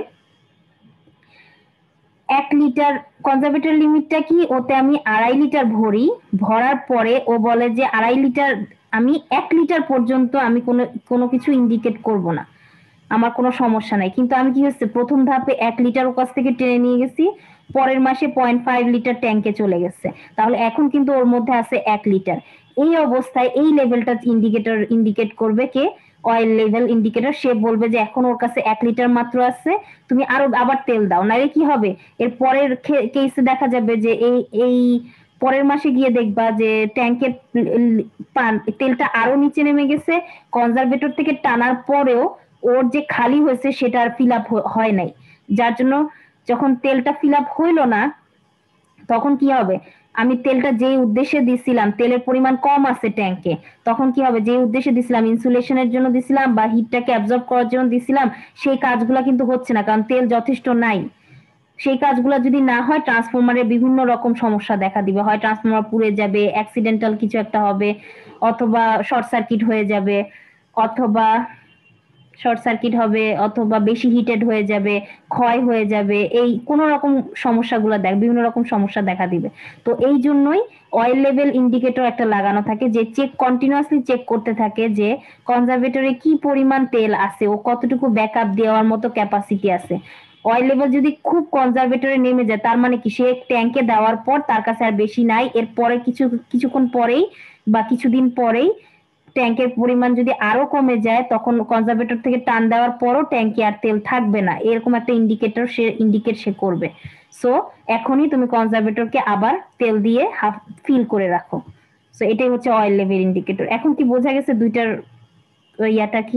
1 লিটার, কনজারভেটর লিমিটটা কি, ওতে আমি 2.5 লিটার ভরি, ভরার পরে ও বলে যে 2.5 লিটার, আমি 1 লিটার পর্যন্ত আমি কোনো কিছু ইন্ডিকেট করব না, আমার কোনো সমস্যা নাই। কিন্তু আমি কি হচ্ছে, প্রথম ধাপে 1 লিটার ওর কাছ থেকে টেনে নিয়ে গেছি, পরের মাসে 0.5 লিটার ট্যাঙ্কে চলে গেছে, তাহলে এখন কিন্তু ওর মধ্যে আছে 1 লিটার। এই অবস্থায় এই লেভেলটা ইন্ডিকেট করবে কে, অয়েল লেভেল ইন্ডিকেটর। সে বলবে যে এখন ওর কাছে 1 লিটার মাত্র আছে, তুমি আরো আবার তেল দাও, নাহলে কি হবে, এর পরের কেসে দেখা যাবে যে এই এই পরের মাসে গিয়ে দেখবা যে ট্যাঙ্কের তেলটা আরো নিচে নেমে গেছে, কনজারভেটর থেকে টানার পরেও ওর যে খালি হয়েছে সেটা আর ফিল আপ হয় নাই, যার জন্য যখন তেলটা ফিল আপ হইলো না, তখন কি হবে, আমি তেলটা যেই উদ্দেশ্যে দিছিলাম, তেলের পরিমাণ কম আছে ট্যাঙ্কে, তখন কি হবে, যে উদ্দেশ্যে দিছিলাম, ইনসুলেশনের জন্য দিছিলাম বা হিটটাকে অ্যাবজর্ব করার জন্য দিছিলাম, সেই কাজগুলো কিন্তু হচ্ছে না, কারণ তেল যথেষ্ট নাই। সেই কাজগুলো যদি না হয়, ট্রান্সফরমারের বিভিন্ন রকম সমস্যা দেখা দিবে, হয় ট্রান্সফরমার পুড়ে যাবে, অ্যাক্সিডেন্টাল কিছু একটা হবে, অথবা শর্ট সার্কিট হয়ে যাবে, অথবা শর্ট সার্কিট হবে, অথবা বেশি হিটেড হয়ে যাবে, ক্ষয় হয়ে যাবে, এই কোন রকম সমস্যাগুলো বিভিন্ন রকম সমস্যা দেখা দিবে। তো এই জন্যই অয়েল লেভেল ইন্ডিকেটর একটা লাগানো থাকে, যে কন্টিনিউয়াসলি চেক করতে থাকে যে কনজারভেটরে কি পরিমাণ তেল আছে, ও কতটুকু ব্যাকআপ দেওয়ার মতো ক্যাপাসিটি আছে। অয়েল লেভেল যদি খুব কনজারভেটরে নেমে যায়, তার মানে কি, সে ট্যাঙ্কে দেওয়ার পর তার কাছে আর বেশি নাই, এরপরে কিছুক্ষণ পরেই বা কিছুদিন পরেই ট্যাঙ্কের পরিমাণ যদি আরো কমে যায়, তখন কনজারভেটর থেকে টান দেওয়ার পরও ট্যাঙ্কে আর তেল থাকবে না, এরকম একটা ইন্ডিকেট সে করবে। সো এখনই তুমি কনজারভেটরকে আবার তেল দিয়ে হাফ ফিল করে রাখো। সো এটাই হচ্ছে অয়েল লেভেল ইন্ডিকেটর। এখন কি বোঝা গেছে দুইটার ইয়াটা কি?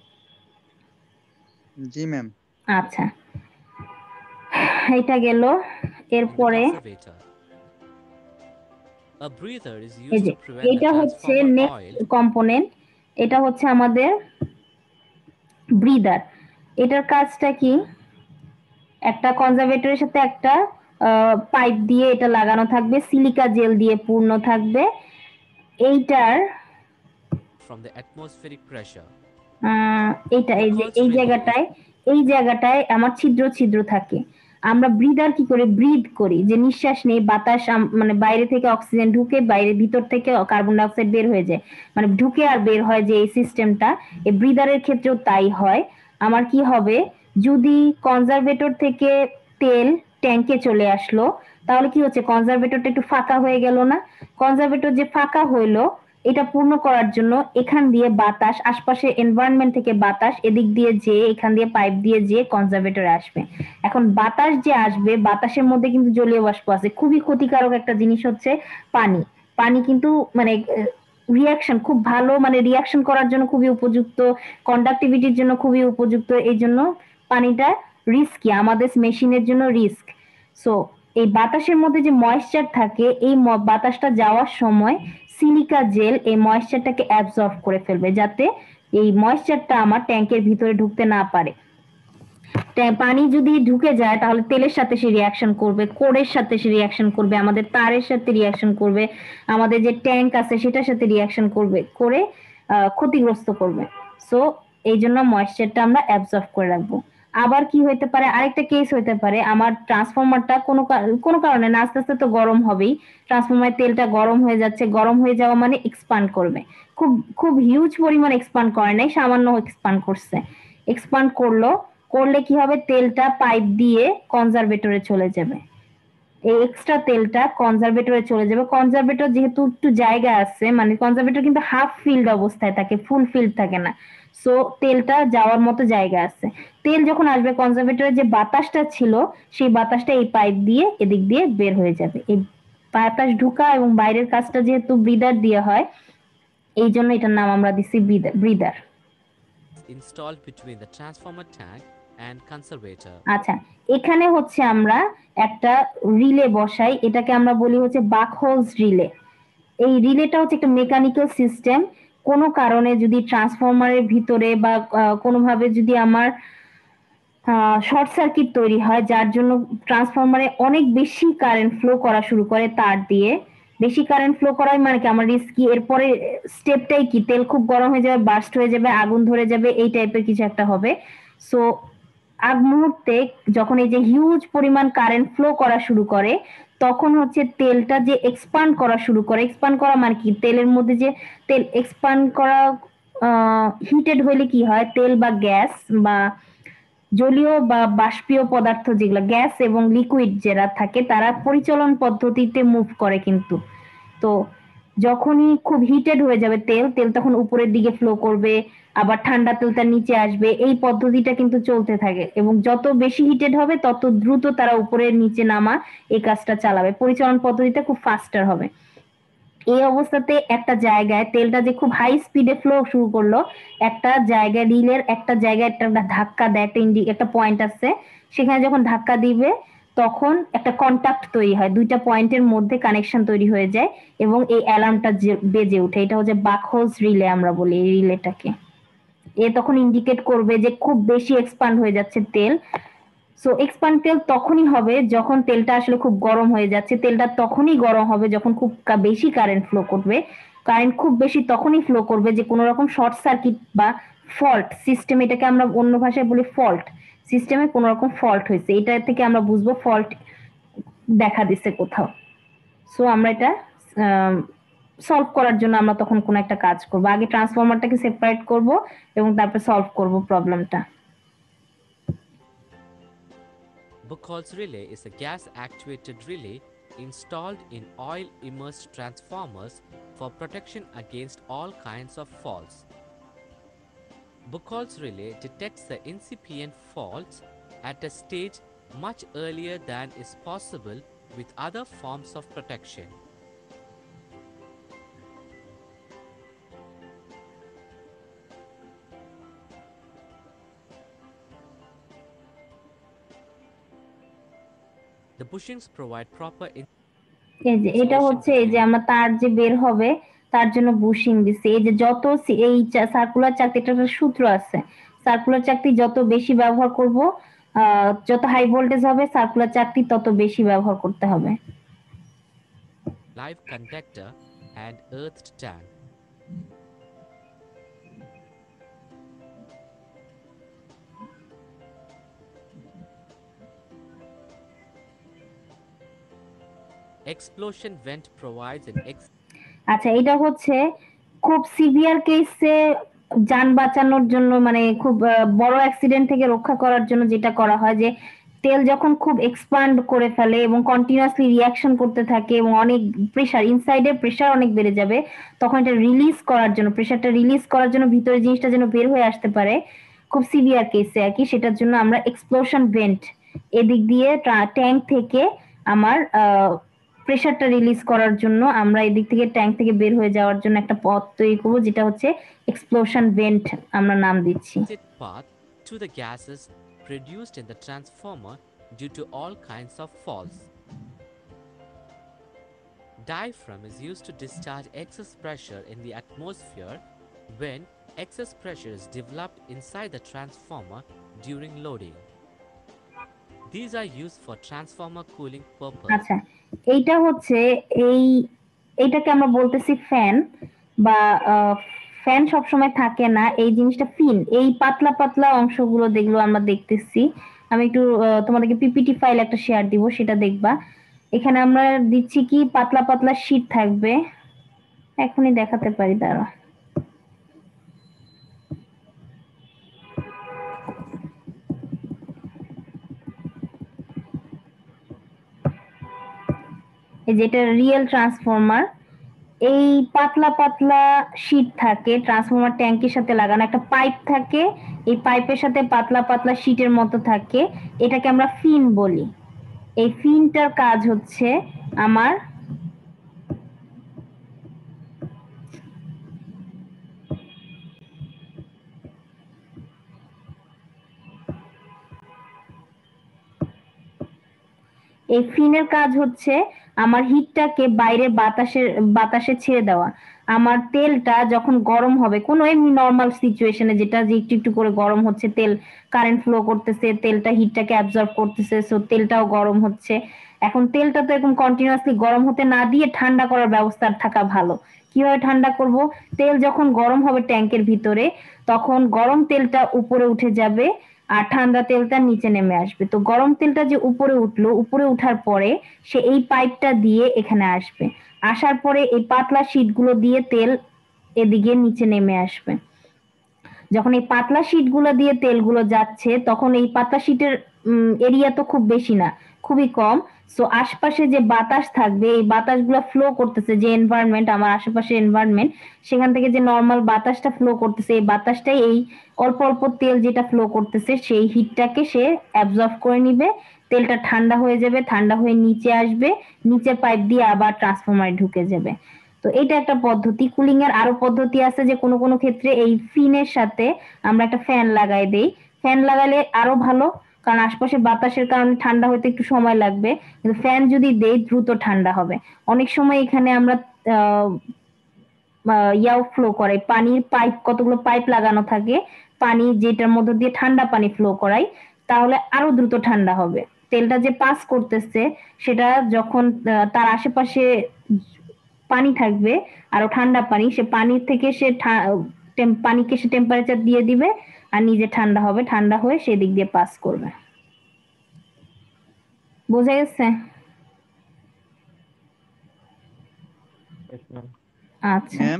জি ম্যাম। আচ্ছা, এটা গেল। In the এরপরে conservator, a breather is এই used যে to prevent the এইটা হচ্ছে transformer নেক্সট oil কম্পোনেন্ট, এটা হচ্ছে আমাদের ব্রিদার। এটার কাজটা কি, একটা কনজারভেটরের সাথে একটা পাইপ দিয়ে এটা লাগানো থাকবে, সিলিকা জেল দিয়ে পূর্ণ থাকবে। এইটার from the atmospheric pressure. এইটা The এই যে pulse এই release জায়গাটায় আমার ছিদ্র ছিদ্র থাকে। আমরা ব্রিদার কি করে ব্রিদ করি, যে নিঃশ্বাস নেই, বাতাস মানে বাইরে থেকে অক্সিজেন ঢুকে, বাইরে ভিতর থেকে কার্বন ডাই অক্সাইড বের হয়ে যায়, মানে ঢুকে আর বের হয়, যে এই সিস্টেমটা, এই ব্রিদারের ক্ষেত্রেও তাই হয়। আমার কি হবে, যদি কনজারভেটর থেকে তেল ট্যাঙ্কে চলে আসলো, তাহলে কি হচ্ছে, কনজারভেটরটা একটু ফাঁকা হয়ে গেল না, কনজারভেটর যে ফাঁকা হইলো, এটা পূর্ণ করার জন্য এখান দিয়ে বাতাস, আশপাশে এনভায়রনমেন্ট থেকে বাতাস এদিক দিয়ে যেয়ে এখান দিয়ে পাইপ দিয়ে যেয়ে কনজারভেটরে আসবে। এখন বাতাস যে আসবে, বাতাসের মধ্যে কিন্তু জলীয় বাষ্প আছে। খুবই ক্ষতিকারক একটা জিনিস হচ্ছে পানি। পানি কিন্তু মানে রিয়াকশন খুব ভালো, মানে রিয়াকশন করার জন্য খুবই উপযুক্ত, কন্ডাক্টিভিটির জন্য খুবই উপযুক্ত। এই জন্য পানিটা রিস্কি, আমাদের মেশিনের জন্য রিস্ক। সো এই বাতাসের মধ্যে যে ময়েশ্চার থাকে, এই বাতাসটা যাওয়ার সময় সিলিকা জেল এই ময়েশ্চারটাকে অ্যাবজর্ব করে ফেলবে, যাতে এই ময়েশ্চারটা আমার ট্যাঙ্কের ভিতরে ঢুকতে না পারে। পানি যদি ঢুকে যায় তাহলে তেলের সাথে সে রিয়াকশন করবে, কোরের সাথে সে রিয়াকশন করবে, আমাদের তারের সাথে রিয়াকশন করবে, আমাদের যে ট্যাঙ্ক আছে সেটার সাথে রিয়াকশন করবে, করে ক্ষতিগ্রস্ত করবে। সো এই জন্য ময়েশ্চারটা আমরা অ্যাবজর্ব করে রাখবো। আবার কি হইতে পারে, আরেকটা কেস হইতে পারে, আমার ট্রান্সফরমারটা কোনো কারণে না, আস্তে আস্তে তো গরম হবেই, ট্রান্সফরমারের তেলটা গরম হয়ে যাচ্ছে, গরম হয়ে যাওয়া মানে এক্সপান্ড করবে। খুব খুব হিউজ পরিমাণ এক্সপান্ড করে নাই, সামান্য এক্সপান্ড করছে। এক্সপান্ড করলে কি হবে, তেলটা পাইপ দিয়ে কনজারভেটরে চলে যাবে। এই এক্সট্রা তেলটা কনজারভেটরে চলে যাবে। কনজারভেটর যেহেতু একটু জায়গা আছে, মানে কনজারভেটর কিন্তু হাফ ফিল্ড অবস্থায় থাকে, ফুল ফিল্ড থাকে না। সো তেলটা যাওয়ার মতো জায়গা আছে। তেল যখন আসবে, কনজারভেটরে যে বাতাসটা ছিল সেই বাতাসটা এই পাইপ দিয়ে এদিক দিয়ে বের হয়ে যাবে। এই বাতাস ঢুকা এবং বাইরের কাজটা যেহেতু ব্রিদার দিয়ে হয়, এই জন্য এটার নাম আমরা দিছি breather. Installed between the transformer tank and conservator. আচ্ছা, এখানে হচ্ছে আমরা একটা রিলে বসাই, এটাকে আমরা বলি হচ্ছে বাকহোলস রিলে। এই রিলেটা হচ্ছে একটা মেকানিক্যাল সিস্টেম। কোনো কারণে যদি ট্রান্সফরমারের ভিতরে বা কোনোভাবে যদি আমার শর্ট সার্কিট তৈরি হয়, যার জন্য ট্রান্সফরমারে অনেক বেশি কারেন্ট ফ্লো করা শুরু করে তার দিয়ে, বেশি কারেন্ট ফ্লো করাই মানে কি আমার রিস্কি। এরপরে স্টেপটাই কি, তেল খুব গরম হয়ে যাবে, বার্স্ট হয়ে যাবে, আগুন ধরে যাবে, এই টাইপের কিছু একটা হবে। সো আগ মুহূর্তে যখন এই যে হিউজ পরিমাণ কারেন্ট ফ্লো করা শুরু করে, তখন হচ্ছে তেলটা যে এক্সপান্ড করা শুরু করে। এক্সপান্ড করা মানে কি, তেলের মধ্যে যে তেল এক্সপান্ড করা, হিটেড হইলে কি হয়, তেল বা গ্যাস বা জলীয় বা বাষ্পীয় পদার্থ, যেগুলো গ্যাস এবং লিকুইড যারা থাকে, তারা পরিচলন পদ্ধতিতে মুভ করে কিন্তু। তো যখনই খুব হিটেড হয়ে যাবে তেল তখন উপরের দিকে ফ্লো করবে, আবার ঠান্ডা তেলটা নিচে আসবে, এই পদ্ধতিটা কিন্তু চলতে থাকে। এবং যত বেশি হিটেড হবে তত দ্রুত তারা উপরে নিচে নামা এই কাজটা চালাবে, পরিচালন পদ্ধতিটা খুব ফাস্টার হবে। এই অবস্থাতে একটা জায়গায় তেলটা যে খুব হাই স্পিডে ফ্লো শুরু করলো, একটা জায়গায় রিলের একটা জায়গায় একটা ধাক্কা দেয়, একটা পয়েন্ট আছে, সেখানে যখন ধাক্কা দিবে তখন একটা কন্টাক্ট তৈরি হয়, দুইটা পয়েন্টের মধ্যে কানেকশন তৈরি হয়ে যায় এবং এই অ্যালার্মটা বেজে ওঠে। এটা হচ্ছে বাকহোলস রিলে আমরা বলি এই রিলেটাকে। এ তখন ইন্ডিকেট করবে যে খুব বেশি এক্সপান্ড হয়ে যাচ্ছে তেল। সো এক্সপান্ড তেল তখনই হবে যখন তেলটা আসলে খুব গরম হয়ে যাচ্ছে। তেলটা তখনই গরম হবে যখন খুব বেশি কারেন্ট ফ্লো করবে। কারেন্ট খুব বেশি তখনই ফ্লো করবে যে কোনো রকম শর্ট সার্কিট বা ফল্ট সিস্টেম, এটাকে আমরা অন্য ভাষায় বলি ফল্ট সিস্টেমে, কোনো রকম ফল্ট হয়েছে, এটা থেকে আমরা বুঝবো ফল্ট দেখা দিচ্ছে কোথাও। সো আমরা এটা সলভ করার জন্য আমরা তখন কোনো একটা কাজ করবো, আগে ট্রান্সফরমারটাকে সেপারেট করব এবং তারপর সলভ করব প্রবলেমটা। Buchholz relay is a gas-actuated relay installed in oil-immersed transformers for protection against all kinds of faults. Buchholz relay detects the incipient faults at a stage much earlier than is possible with other forms of protection. The bushings provide proper এই যে এটা হচ্ছে এই যে আমরা তার যে বের হবে তার জন্য বুশিং দিছি। এই যে যত এই সার্কুলার চাকতি, এটা একটা সূত্র আছে, সার্কুলার চাকতি যত বেশি ব্যবহার করব, যত হাই ভোল্টেজ হবে সার্কুলার চাকতি তত বেশি ব্যবহার করতে হবে। live conductor and earthed tank. Explosion vent provides an আচ্ছা, এটা হচ্ছে খুব সিভিয়ার কেসে যান বাঁচানোর জন্য, মানে খুব বড় অ্যাক্সিডেন্ট থেকে রক্ষা করার জন্য যেটা করা হয়, যে তেল যখন খুব এক্সপান্ড করে ফেলে এবং কন্টিনিউয়াসলি রিঅ্যাকশন করতে থাকে এবং অনেক প্রেসার, ইনসাইডে প্রেসার অনেক বেড়ে যাবে, তখন এটা রিলিজ করার জন্য, প্রেসারটা রিলিজ করার জন্য ভিতরে জিনিসটা যেন বের হয়ে আসতে পারে খুব সিভিয়ার কেসে আর কি, সেটার জন্য আমরা এক্সপ্লোশন ভেন্ট এদিক দিয়ে ট্যাঙ্ক থেকে আমার প্রেসারটা রিলিজ করার জন্য আমরা এদিক থেকে ট্যাঙ্ক থেকে বের হয়ে যাওয়ার জন্য একটা পথ তৈরি করবো, যেটা হচ্ছে এক্সপ্লোশন ভেন্ট আমরা নাম দিচ্ছি। Path to the gases produced in the transformer due to all kinds of faults. Diaphragm is used to discharge excess pressure in the atmosphere when excess pressure is developed inside the transformer during loading. These are used for transformer cooling purpose. আচ্ছা, এইটা হচ্ছে এইটাকে আমরা বলতেছি fan, বা fan সবসময় থাকে না, এই জিনিসটা ফিন, এই পাতলা পাতলা অংশগুলো যেগুলো আমরা দেখতেছি, আমি একটু তোমাদেরকে পিপিটি ফাইল একটা শেয়ার দিব, সেটা দেখবা। এখানে আমরা দিচ্ছি কি পাতলা পাতলা শীট থাকবে, এখনই দেখাতে পারি, দাঁড়া। এই যেটা রিয়েল ট্রান্সফরমার, এই পাতলা পাতলা শীট থাকে ট্রান্সফরমার ট্যাঙ্কের সাথে লাগানো, একটা পাইপ থাকে, এই পাইপের সাথে পাতলা পাতলা শীটের মতো থাকে, এটাকে আমরা ফিন বলি। এই ফিনটার কাজ হচ্ছে আমার এই ফিনের কাজ হচ্ছে আমার হিটটাকে বাইরে বাতাসে ছেড়ে দেওয়া। আমার তেলটা যখন গরম হবে, কোনো এমনি নর্মাল সিচুয়েশনে যেটা যে একটু একটু করে গরম হচ্ছে, তেল কারেন্ট ফ্লো করতেছে, তেলটা হিটটাকে অ্যাবজর্ব করতেছে, সো তেলটাও গরম হচ্ছে। এখন তেলটা তো এরকম কন্টিনিউয়াসলি গরম হতে না দিয়ে ঠান্ডা করার ব্যবস্থা থাকা ভালো। কিভাবে ঠান্ডা করব? তেল যখন গরম হবে ট্যাঙ্কের ভিতরে, তখন গরম তেলটা উপরে উঠে যাবে আর ঠান্ডা তেলটা নিচে নেমে আসবে। তো গরম তেলটা যে উপরে উঠলো, উপরে উঠার পরে সে এই পাইপটা দিয়ে এখানে আসবে, আসার পরে এই পাতলা শীটগুলো দিয়ে তেল এদিকে নিচে নেমে আসবে। যখন এই পাতলা শীটগুলো দিয়ে তেলগুলো যাচ্ছে, তখন এই পাতলা শীটের এরিয়া তো খুব বেশি না, খুবই কম, সো আশপাশে যে বাতাস থাকবে, এই বাতাসগুলো ফ্লো করতেছে, যে এনভায়রনমেন্ট আমার আশেপাশে এনভায়রনমেন্ট, সেখান থেকে যে নর্মাল বাতাসটা ফ্লো করতেছে, এই বাতাসটাই এই অল্প অল্প তেল যেটা ফ্লো করতেছে সেই হিটটাকে সে অ্যাবজর্ব করে নিবে, তেলটা ঠান্ডা হয়ে যাবে, ঠান্ডা হয়ে নিচে আসবে, নিচের পাইপ দিয়ে আবার ট্রান্সফরমারে ঢুকে যাবে। তো এটা একটা পদ্ধতি। কুলিং এর আরো পদ্ধতি আছে, যে কোনো কোনো ক্ষেত্রে এই ফিনের সাথে আমরা একটা ফ্যান লাগাই দেই, ফ্যান লাগালে আরো ভালো, কারণ আশপাশে বাতাসের কারণে ঠান্ডা হতে একটু সময় লাগবে, কিন্তু ফ্যান যদি দেই দ্রুত ঠান্ডা হবে। অনেক সময় এখানে আমরা ইয়াও ফ্লো করে, পানির পাইপ, কতগুলো পাইপ লাগানো থাকে, পানি যেটার মধ্য দিয়ে ঠান্ডা পানি ফ্লো করাই, তাহলে আরো দ্রুত ঠান্ডা হবে। তেলটা যে পাস করতেছে সেটা যখন তার আশেপাশে পানি থাকবে, আরো ঠান্ডা পানি, সে পানির থেকে সে পানিকে সে টেম্পারেচার দিয়ে দিবে আর নিজে ঠান্ডা হবে, ঠান্ডা হয়ে সেদিক দিয়ে পাস করবে। বোঝা গেছে? আচ্ছা, ম্যাম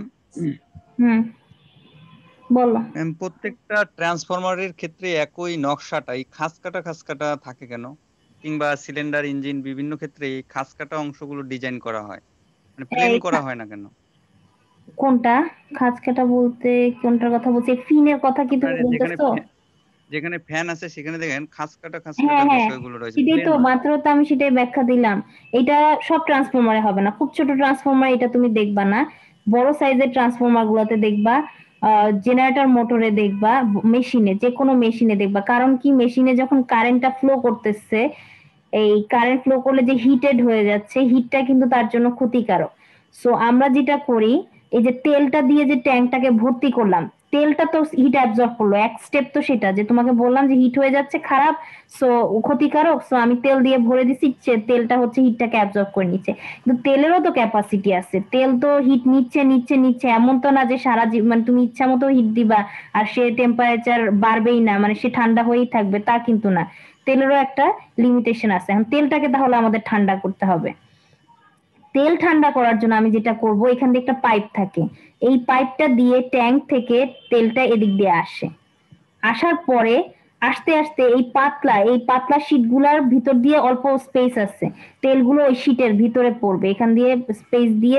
বলো। ম্যাম, প্রত্যেকটা ট্রান্সফরমারের ক্ষেত্রে একই নকশাটাই খাস কাটা থাকে কেন? কিংবা সিলিন্ডার, ইঞ্জিন বিভিন্ন ক্ষেত্রে এই খাস কাটা অংশগুলো ডিজাইন করা হয়, মানে প্লেন করা হয় না কেন? কোনটা খাঁজ কাটা বলতে কোনটার কথা বলছি? ফিনের কথা কি তুমি বলতেছো? যেখানে ফ্যান আছে সেখানে দেখেন খাস কাটা হ্যাঁ, বিষয়গুলো রয়েছে, সেটাই প্লেন তো, নয়। মাত্র তো আমি সেটাই ব্যাখ্যা দিলাম। এটা সব ট্রান্সফরমারে হবে না, খুব ছোট ট্রান্সফরমার এটা তুমি দেখবা না, বড় সাইজের ট্রান্সফরমার গুলোতে দেখবা, জেনারেটর মোটরে দেখবা, মেশিনে, যে কোনো মেশিনে দেখবা। কারণ কি, মেশিনে যখন কারেন্টটা ফ্লো করতেছে, এই কারেন্ট ফ্লো করলে যে হিটেড হয়ে যাচ্ছে, হিটটা কিন্তু তার জন্য ক্ষতিকারক। সো আমরা যেটা করি, এই যে তেলটা দিয়ে যে ট্যাঙ্কটাকে ভর্তি করলাম, তেলটা তো হিট অ্যাবজর্ব করলো, এক স্টেপ তো সেটা, যে তোমাকে বললাম যে হিট হয়ে যাচ্ছে খারাপ, সো ক্ষতিকারক, সো আমি তেল দিয়ে ভরে দিচ্ছি, তেলটা হচ্ছে হিটটাকে অ্যাবজর্ব করে নিচ্ছে। কিন্তু তেলেরও তো ক্যাপাসিটি আছে, তেল তো হিট নিচ্ছে নিচ্ছে নিচ্ছে, এমন তো না যে সারা মানে তুমি ইচ্ছা মতো হিট দিবা আর সে টেম্পারেচার বাড়বেই না, মানে সে ঠান্ডা হয়েই থাকবে, তা কিন্তু না, তেলেরও একটা লিমিটেশন আছে। এখন তেলটাকে তাহলে আমাদের ঠান্ডা করতে হবে। তেল ঠান্ডা করার জন্য আমি যেটা করব, এখান দিয়ে একটা পাইপ থাকে, এই পাইপটা দিয়ে ট্যাঙ্ক থেকে তেলটা এদিক দিয়ে আসে, আসার পরে আস্তে আস্তে এই পাতলা শীটগুলার ভিতর দিয়ে অল্প স্পেস আছে, তেলগুলো ওই শীটের ভিতরে পড়বে, এখান দিয়ে স্পেস দিয়ে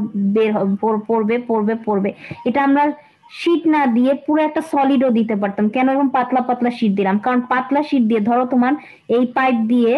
পড়বে। এটা আমরা শীট না দিয়ে পুরো একটা সলিডও দিতে পারতাম। কেন এরকম পাতলা পাতলা শীট দিলাম? কারণ পাতলা শীট দিয়ে ধরো তোমার এই পাইপ দিয়ে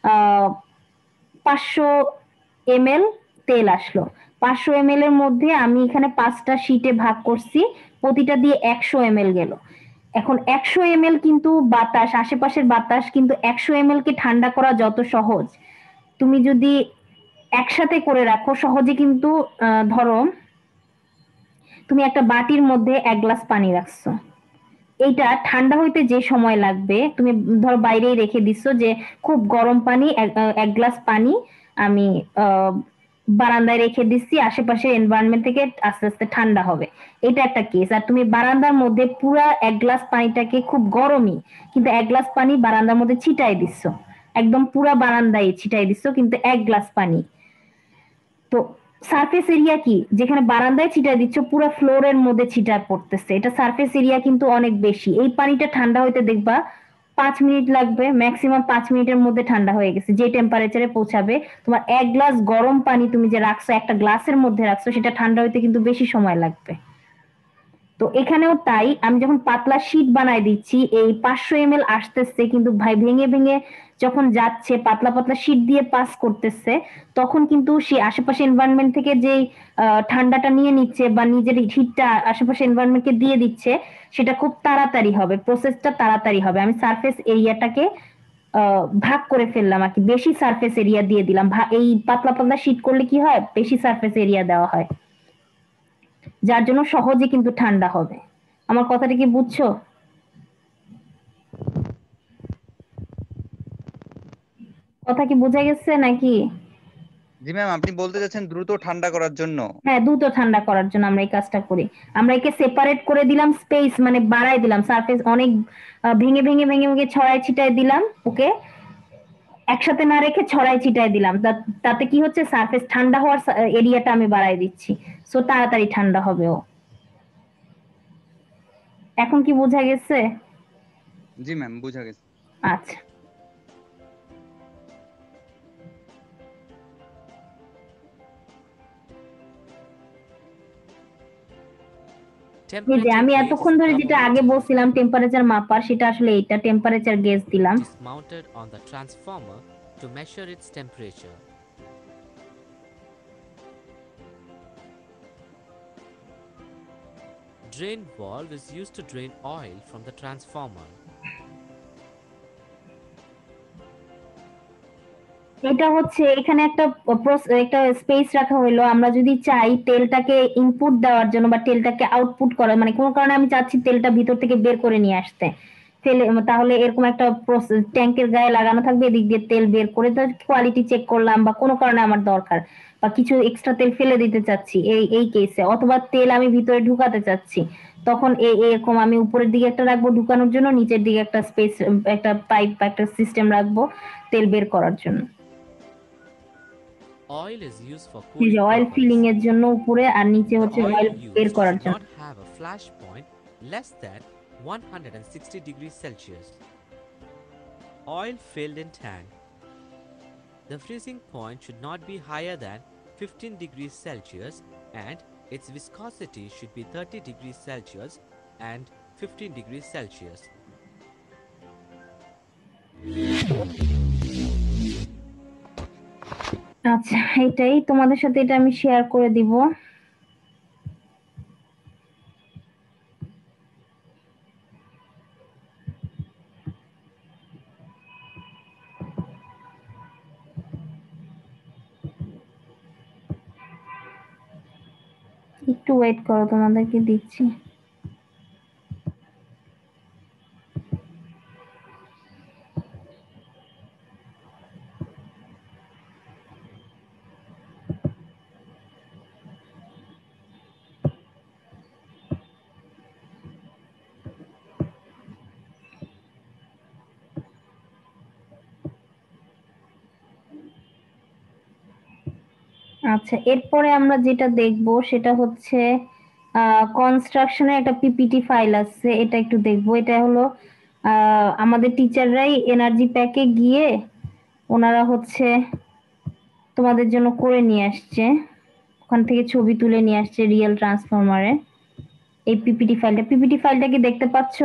500 ml তেল আসলো, 500 ml এর মধ্যে আমি এখানে 5টা শীটে ভাগ করছি, প্রতিটা দিয়ে 100 ml গেল। এখন 100 ml কিন্তু বাতাস, আশেপাশের বাতাস, কিন্তু 100 ml কে ঠান্ডা করা যত সহজ, তুমি যদি একসাথে করে রাখো সহজে কিন্তু ধরো তুমি একটা বাটির মধ্যে 1 গ্লাস পানি রাখছো, এইটা ঠান্ডা হইতে যে সময় লাগবে, তুমি ধরো বাইরেই রেখে দিচ্ছ যে খুব গরম পানি, 1 গ্লাস পানি আমি বারান্দায় রেখে দিচ্ছি, আশেপাশে এনভায়রনমেন্ট থেকে আস্তে আস্তে ঠান্ডা হবে, এটা একটা কেস। আর তুমি বারান্দার মধ্যে পুরা 1 গ্লাস পানিটাকে খুব গরমই, কিন্তু 1 গ্লাস পানি বারান্দার মধ্যে ছিটাই দিচ্ছ, একদম পুরা বারান্দায় ছিটাই দিচ্ছ, কিন্তু 1 গ্লাস পানি। তো সারফেস এরিয়া কি, যেখানে বারান্দায় ছিটায় দিচ্ছ পুরো ফ্লোরের মধ্যে ছিটায় পড়তেছে, এটা সারফেস এরিয়া কিন্তু অনেক বেশি। এই পানিটা ঠান্ডা হইতে দেখবা 5 মিনিট লাগবে, ম্যাক্সিমাম 5 মিনিটের মধ্যে ঠান্ডা হয়ে গেছে, যে টেম্পারেচারে পৌঁছাবে। তোমার 1 গ্লাস গরম পানি তুমি যে রাখছো, একটা গ্লাসের মধ্যে রাখছো, সেটা ঠান্ডা হইতে কিন্তু বেশি সময় লাগবে। তো এখানেও তাই, আমি যখন পাতলা শীট বানাই দিচ্ছি, এই 500 ml আসতেছে, কিন্তু ভাই ভেঙে ভেঙে যখন যাচ্ছে, পাতলা পাতলা শীট দিয়ে পাস করতেছে, তখন কিন্তু সে আশেপাশে এনভায়রনমেন্ট থেকে যে ঠান্ডাটা নিয়ে নিচ্ছে বা নিজের হিটটা আশেপাশে এনভায়রনমেন্টকে দিয়ে দিচ্ছে, সেটা খুব তাড়াতাড়ি হবে, প্রসেসটা তাড়াতাড়ি হবে। আমি সারফেস এরিয়াটাকে ভাগ করে ফেললাম আর কি, বেশি সারফেস এরিয়া দিয়ে দিলাম। এই পাতলা পাতলা শীট করলে কি হয়, বেশি সারফেস এরিয়া দেওয়া হয়, যার জন্য সহজে কিন্তু ঠান্ডা হবে। আমার কথাটা কি বুঝছো? কথা কি বোঝা গেছে নাকি? জি ম্যাম, আপনি বলতে চাচ্ছেন দ্রুত ঠান্ডা করার জন্য? হ্যাঁ, দ্রুত ঠান্ডা করার জন্য আমরা এই কাজটা করি। আমরা একে সেপারেট করে দিলাম, স্পেস মানে বাড়াই দিলাম, সারফেস অনেক ভেঙে ভেঙে ভেঙে ভেঙে ছড়াই ছিটাই দিলাম, ওকে একসাথে না রেখে ছড়াই ছিটাই দিলাম। তাতে কি হচ্ছে, সারফেস ঠান্ডা হওয়ার এরিয়াটা আমি বাড়াই দিচ্ছি, সো তাড়াতাড়ি ঠান্ডা হবে ও। এখন কি বোঝা গেছে? জি ম্যাম, বুঝা গেছে। আচ্ছা, এই যে Temperature আমি gauge is এতক্ষণ ধরে যেটা আগে thermometer, বলছিলাম টেম্পারেচার মাপার, সেটা আসলে এইটা টেম্পারেচার গেজ দিলাম। which is mounted on the transformer to measure its temperature. Drain valve is used to drain oil from the transformer. এটা হচ্ছে এখানে একটা স্পেস রাখা হইলো, আমরা যদি চাই তেলটাকে ইনপুট দেওয়ার জন্য বা তেলটাকে আউটপুট করা, মানে কোনো কারণে আমি চাচ্ছি তেলটা ভিতর থেকে বের করে নিয়ে আসতে, তাহলে এরকম একটা ট্যাঙ্কের গায়ে লাগানো থাকবে, এদিক দিয়ে তেল বের করে কোয়ালিটি চেক করলাম, বা কোনো কারণে আমার দরকার, বা কিছু এক্সট্রা তেল ফেলে দিতে চাচ্ছি এই কেসে, অথবা তেল আমি ভিতরে ঢুকাতে চাচ্ছি, তখন এরকম আমি উপরের দিকে একটা রাখবো ঢুকানোর জন্য, নিচের দিকে একটা স্পেস, একটা পাইপ বা একটা সিস্টেম রাখবো তেল বের করার জন্য। Oil is used for এই যে cooling অয়েল ফিলিং purpose. এর জন্য উপরে, আর নিচে The হচ্ছে oil অয়েল বের used করার should জন্য। not have a flash point less than 160 degrees Celsius. Oil filled in tank. The freezing point should not be higher than 15 degrees Celsius and its viscosity should be 30 degrees Celsius and 15 degrees Celsius. আচ্ছা, এটাই তোমাদের সাথে, এটা আমি share করে দিব। একটু wait করো, তোমাদেরকে দিচ্ছি। আচ্ছা, এরপরে আমরা যেটা দেখব সেটা হচ্ছে কনস্ট্রাকশনের একটা পিপিটি ফাইল আছে, এটা একটু দেখবো। এটা হলো আমাদের টিচাররাই এনার্জি প্যাকে গিয়ে ওনারা হচ্ছে তোমাদের জন্য করে নিয়ে আসছে, ওখান থেকে ছবি তুলে নিয়ে আসছে রিয়েল ট্রান্সফরমারে। এই পিপিটি ফাইলটা কি দেখতে পাচ্ছো?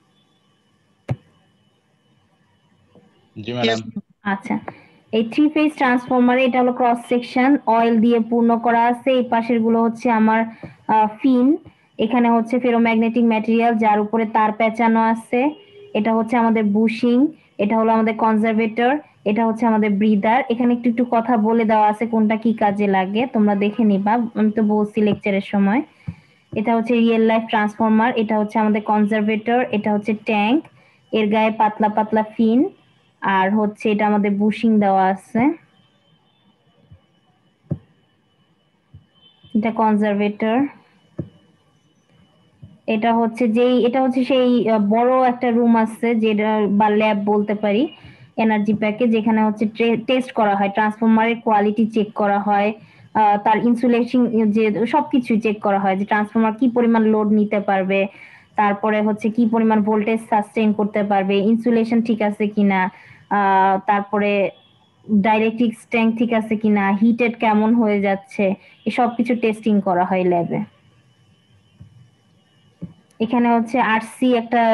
জি ম্যাডাম। আচ্ছা, এই 3 ফেজ ট্রান্সফরমারে এটা হলো ক্রস সেকশন, অয়েল দিয়ে পূর্ণ করা আছে। এই পাশের গুলো হচ্ছে আমার ফিন, এখানে হচ্ছে ফেরোম্যাগনেটিক ম্যাটেরিয়াল যার উপরে তার পেঁচানো আছে। এটা হচ্ছে আমাদের বুশিং, এটা হলো আমাদের কনজারভেটর, এটা হচ্ছে আমাদের ব্রিদার। এখানে একটু একটু কথা বলে দেওয়া আছে কোনটা কি কাজে লাগে, তোমরা দেখে নিবা, আমি তো বলছি লেকচারের সময়। এটা হচ্ছে রিয়েল লাইফ ট্রান্সফরমার, এটা হচ্ছে আমাদের কনজারভেটর, এটা হচ্ছে ট্যাঙ্ক, এর গায়ে পাতলা পাতলা ফিন, আর হচ্ছে এটা আমাদের বুশিং দেওয়া আছে। এটা কনজারভেটর। এটা হচ্ছে সেই বড় একটা রুম আছে যেটা বা ল্যাব বলতে পারি এনার্জি প্যাকে, যেখানে হচ্ছে টেস্ট করা হয়, ট্রান্সফরমারের কোয়ালিটি চেক করা হয়, তার ইনসুলেশন যে সবকিছু চেক করা হয়, যে ট্রান্সফরমার কি পরিমাণ লোড নিতে পারবে, তারপরে হচ্ছে কি পরিমাণ ভোল্টেজ সাস্টেইন করতে পারবে, ইনসুলেশন ঠিক আছে কিনা, তারপরে ডাইরেক্ট্রিক্স ট্যাঙ্ক ঠিক আছে কিনা, হিটেড কেমন হয়ে যাচ্ছে, এই সব কিছু টেস্টিং করা হয় ল্যাবে। এখানে হচ্ছে আরসি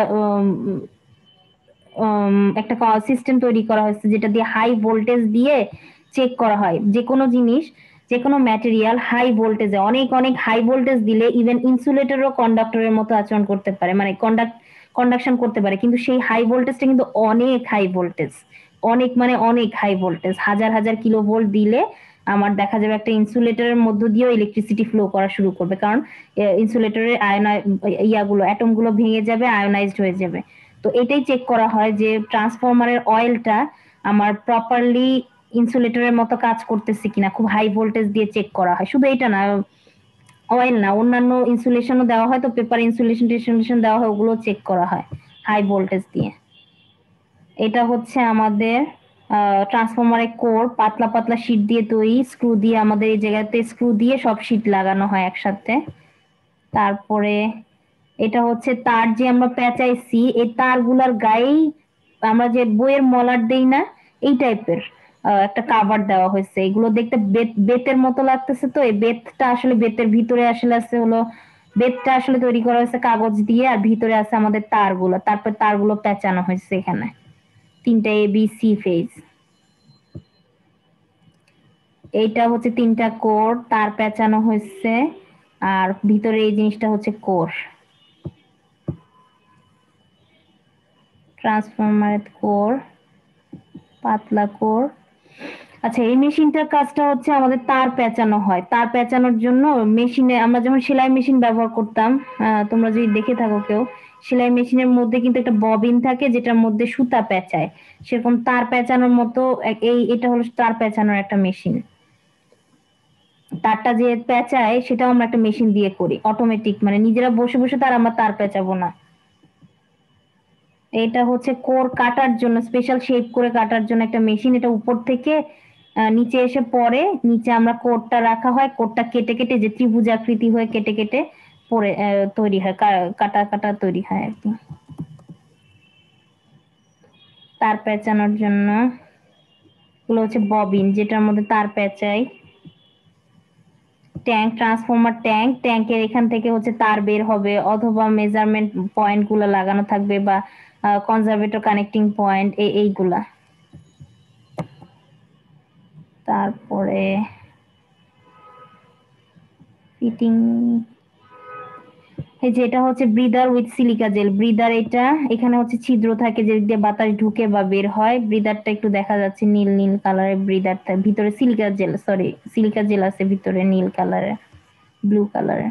একটা সিস্টেম তৈরি করা হয়েছে যেটা দিয়ে হাই ভোল্টেজ দিয়ে চেক করা হয় যে কোনো জিনিস, যে কোনো ম্যাটেরিয়াল হাই ভোল্টেজে, অনেক অনেক হাই ভোল্টেজ দিলে ইভেন ইনসুলেটরও কন্ডাক্টরের মতো আচরণ করতে পারে, মানে কন্ডাকশন করতে পারে, কিন্তু সেই হাই ভোল্টেজটা কিন্তু অনেক হাই ভোল্টেজ, অনেক মানে অনেক হাই ভোল্টেজ, হাজার হাজার কিলো ভোল্ট দিলে আমার দেখা যাবে একটা ইনসুলেটরের মধ্য দিয়েও ইলেকট্রিসিটি ফ্লো করা শুরু করবে, কারণ ইনসুলেটরের অ্যাটম গুলো ভেঙে যাবে, আয়োনাইজড হয়ে যাবে। তো এটাই চেক করা হয় যে ট্রান্সফরমারের অয়েলটা আমার প্রপারলি ইনসুলেটরের মতো কাজ করতেছে কিনা, খুব হাই ভোল্টেজ দিয়ে চেক করা হয়। শুধু এটা না, অয়েল না, অন্যান্য ইনসুলেশনও দেওয়া হয়, তো পেপার ইনসুলেশন দেওয়া হয়, ওগুলো চেক করা হয় হাই ভোল্টেজ দিয়ে। এটা হচ্ছে আমাদের ট্রান্সফরমারের কোর, পাতলা পাতলা শীট দিয়ে তৈরি, স্ক্রু দিয়ে আমাদের এই জায়গাতে স্ক্রু দিয়ে সব শীট লাগানো হয় একসাথে। তারপরে এটা হচ্ছে তার যে আমরা পেঁচাইছি, এই তারগুলার গায়েই আমরা যে বইয়ের মলাট দেই না, এই টাইপের একটা কাভার দেওয়া হয়েছে। এগুলো দেখতে বেতের মতো লাগতেছে, তো এই বেতটা আসলে বেতের ভিতরে আসলে আছে হলো, বেতটা আসলে তৈরি করা হয়েছে কাগজ দিয়ে, আর ভিতরে আছে আমাদের তারগুলো, তারপর তারগুলো পেঁচানো হয়েছে এখানে 3টা ABC ফেজ। এইটা হচ্ছে 3টা কোর, তার পেঁচানো হয়েছে, আর ভিতরে এই জিনিসটা হচ্ছে কোর, ট্রান্সফরমারের কোর, পাতলা কোর। আচ্ছা, এই মেশিনটার কাজটা হচ্ছে আমাদের তার পেঁচানো হয়, তার পেঁচানোর জন্য মেশিনে আমরা যেমন সেলাই মেশিন ব্যবহার করতাম, তোমরা যদি দেখে থাকো কেউ, সেলাই মেশিনের মধ্যে কিন্তু একটা ববিন থাকে যেটার মধ্যে সুতা পেঁচায়, সেরকম তার পেঁচানোর মতো এটা হলো তার পেঁচানোর একটা মেশিন। তারটা যে পেঁচায় সেটাও আমরা একটা মেশিন দিয়ে করি, অটোমেটিক, মানে নিজেরা বসে বসে তার আমরা তার পেঁচাবো না। এটা হচ্ছে কোর কাটার জন্য, স্পেশাল শেপ করে কাটার জন্য একটা মেশিন, এটা উপর থেকে নিচে এসে পড়ে, নিচে আমরা কোরটা রাখা হয়, কোরটা কেটে কেটে যে ত্রিভুজাকৃতি হয়ে কেটে কেটে পরে তৈরি হয়, কাটা কাটা তৈরি হয় আর কি। তার পেঁচানোর জন্য এগুলো হচ্ছে ববিন যেটার মধ্যে তার পেঁচাই। ট্যাঙ্ক, ট্রান্সফরমার ট্যাঙ্ক, ট্যাঙ্কের এখান থেকে হচ্ছে তার বের হবে, অথবা মেজারমেন্ট পয়েন্ট গুলো লাগানো থাকবে, বা কনজারভেটর কানেক্টিং পয়েন্ট এইগুলা। তারপরে ফিটিং, এই যে এটা হচ্ছে breather with silica gel. Breather এটা, এখানে হচ্ছে ছিদ্র থাকে যে দিয়ে বাতাস ঢুকে বা বের হয়। ব্রিদারটা একটু দেখা যাচ্ছে নীল নীল কালারের ব্রিদারটা, ভিতরে সিলিকা জেল আছে ভিতরে নীল কালারের, ব্লু কালারের।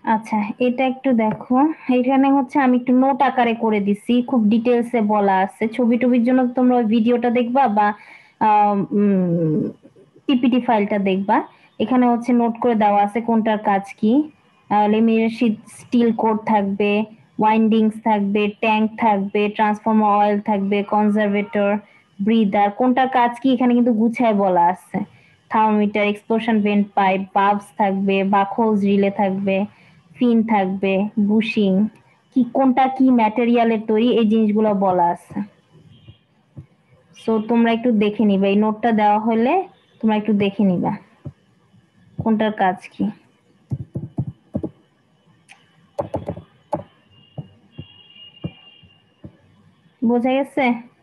আচ্ছা, এটা একটু দেখো। এখানে হচ্ছে আমি একটু নোট আকারে করে দিছি, খুব ডিটেলসে বলা আছে। ছবি টবির জন্য তোমরা ওই ভিডিওটা দেখবা বা পিপিটি ফাইলটা দেখবা। এখানে হচ্ছে নোট করে দেওয়া আছে কোনটার কাজ কি। লিমিটেড স্টিল কোড থাকবে, ওয়াইন্ডিংস থাকবে, ট্যাঙ্ক থাকবে, ট্রান্সফর্মার অয়েল থাকবে, কনজারভেটর, ব্রিদার, কোনটার কাজ কি এখানে কিন্তু গুছায় বলা আছে। Thermometer, explosion vent pipe, valves থাকবে, বাকহোলস রিলে থাকবে, ফিন থাকবে, বুশিং, কি কোনটা কি ম্যাটেরিয়ালের তৈরি এই জিনিসগুলো বলা আছে। সো তোমরা একটু দেখে নিবা, এই নোটটা দেওয়া হলে তোমরা একটু দেখে নিবা কোনটার কাজ কি। বোঝা গেছে?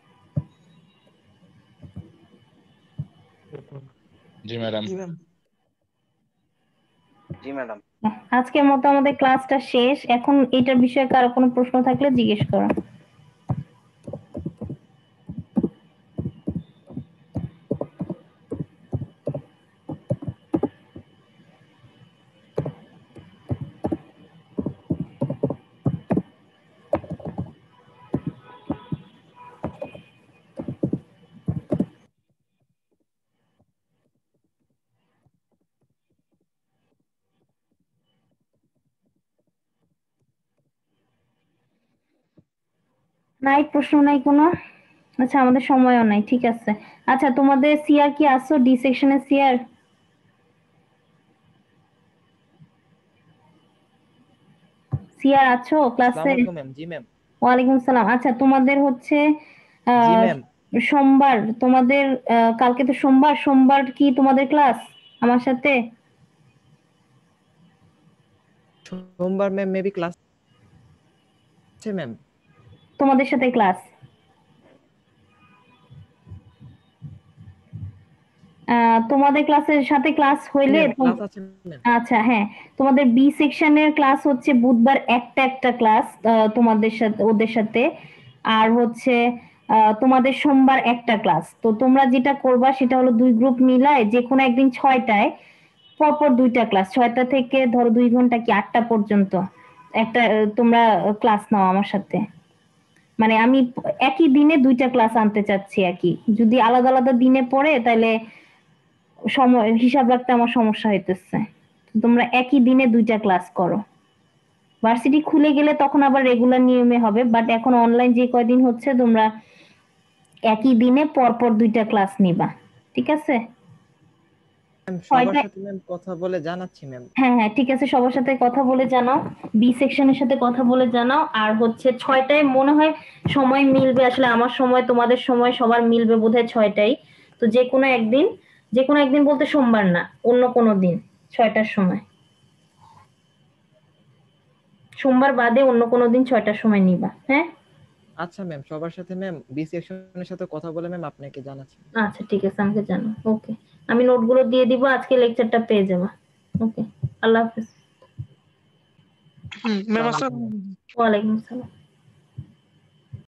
জি ম্যাডাম। জি ম্যাডাম। আজকের মতো আমাদের ক্লাসটা শেষ। এখন এটার বিষয়ে কারো কোনো প্রশ্ন থাকলে জিজ্ঞেস করো। নাই, প্রশ্ন নাই কোনো? আচ্ছা, আমাদের সময়ও নাই, ঠিক আছে। আচ্ছা, তোমাদের সিআর কি আসো? ডি সেকশনের সিআর সিআর আছো ক্লাসে? আসসালামু আলাইকুম ম্যাম। জি ম্যাম। ওয়ালাইকুম সালাম। আচ্ছা, তোমাদের হচ্ছে জি আহ, ম্যাম। সোমবার তোমাদের কালকে তো সোমবার, সোমবার কি তোমাদের ক্লাস আমার সাথে? সোমবার ম্যাম মেবি ক্লাস আছে ম্যাম। তোমাদের সাথে ক্লাস তোমাদের ক্লাসের সাথে ক্লাস হইলে ম্যাম ক্লাস আছে ম্যাম। আচ্ছা, হ্যাঁ, তোমাদের বি সেকশনের ক্লাস হচ্ছে বুধবার একটা ক্লাস তোমাদের সাথে ওদের সাথে। আর হচ্ছে তোমাদের সোমবার একটা ক্লাস। তো তোমরা যেটা করবা সেটা হলো দুই গ্রুপ মিলায় যে কোনো একদিন 6টায় পরপর দুইটা ক্লাস, 6টা থেকে ধরো 2 ঘন্টা কি 8টা পর্যন্ত একটা তোমরা ক্লাস নাও আমার সাথে। মানে আমি একই দিনে দুইটা ক্লাস আনতে চাচ্ছি আর কি। যদি আলাদা আলাদা দিনে পড়ে তাহলে সময় হিসাব রাখতে আমার সমস্যা হইতেছে। তোমরা একই দিনে দুইটা ক্লাস করো। ভার্সিটি খুলে গেলে তখন আবার রেগুলার নিয়মে হবে, বাট এখন অনলাইন যে কয়দিন হচ্ছে তোমরা একই দিনে পরপর দুইটা ক্লাস নিবা, ঠিক আছে? ম্যাম সবার কয়টা? সাথে ম্যাম কথা বলে জানাচ্ছি ম্যাম। হ্যাঁ হ্যাঁ, ঠিক আছে, সবার সাথে কথা বলে জানাও, বি সেকশনের সাথে কথা বলে জানাও। আর হচ্ছে 6টায় মনে হয় সময় মিলবে, আসলে আমার সময় তোমাদের সময় সবার মিলবে বোধহয় 6টায়। তো যে কোনো একদিন বলতে সোমবার না, অন্য কোনো দিন 6টার সময়, সোমবার বাদে অন্য কোনো দিন 6টার সময় নিবা, হ্যাঁ? আচ্ছা ম্যাম, সবার সাথে ম্যাম বি সেকশনের সাথে কথা বলে ম্যাম আপনাকে জানাচ্ছি। আচ্ছা, ঠিক আছে, আমাকে জানাও। ওকে, আমি নোটগুলো দিয়ে দিব, আজকে লেকচারটা পেয়ে যাবা। ওকে, আল্লাহ হাফেজ। আসসালামু আলাইকুম ম্যাম। ওয়ালাইকুম আসসালাম।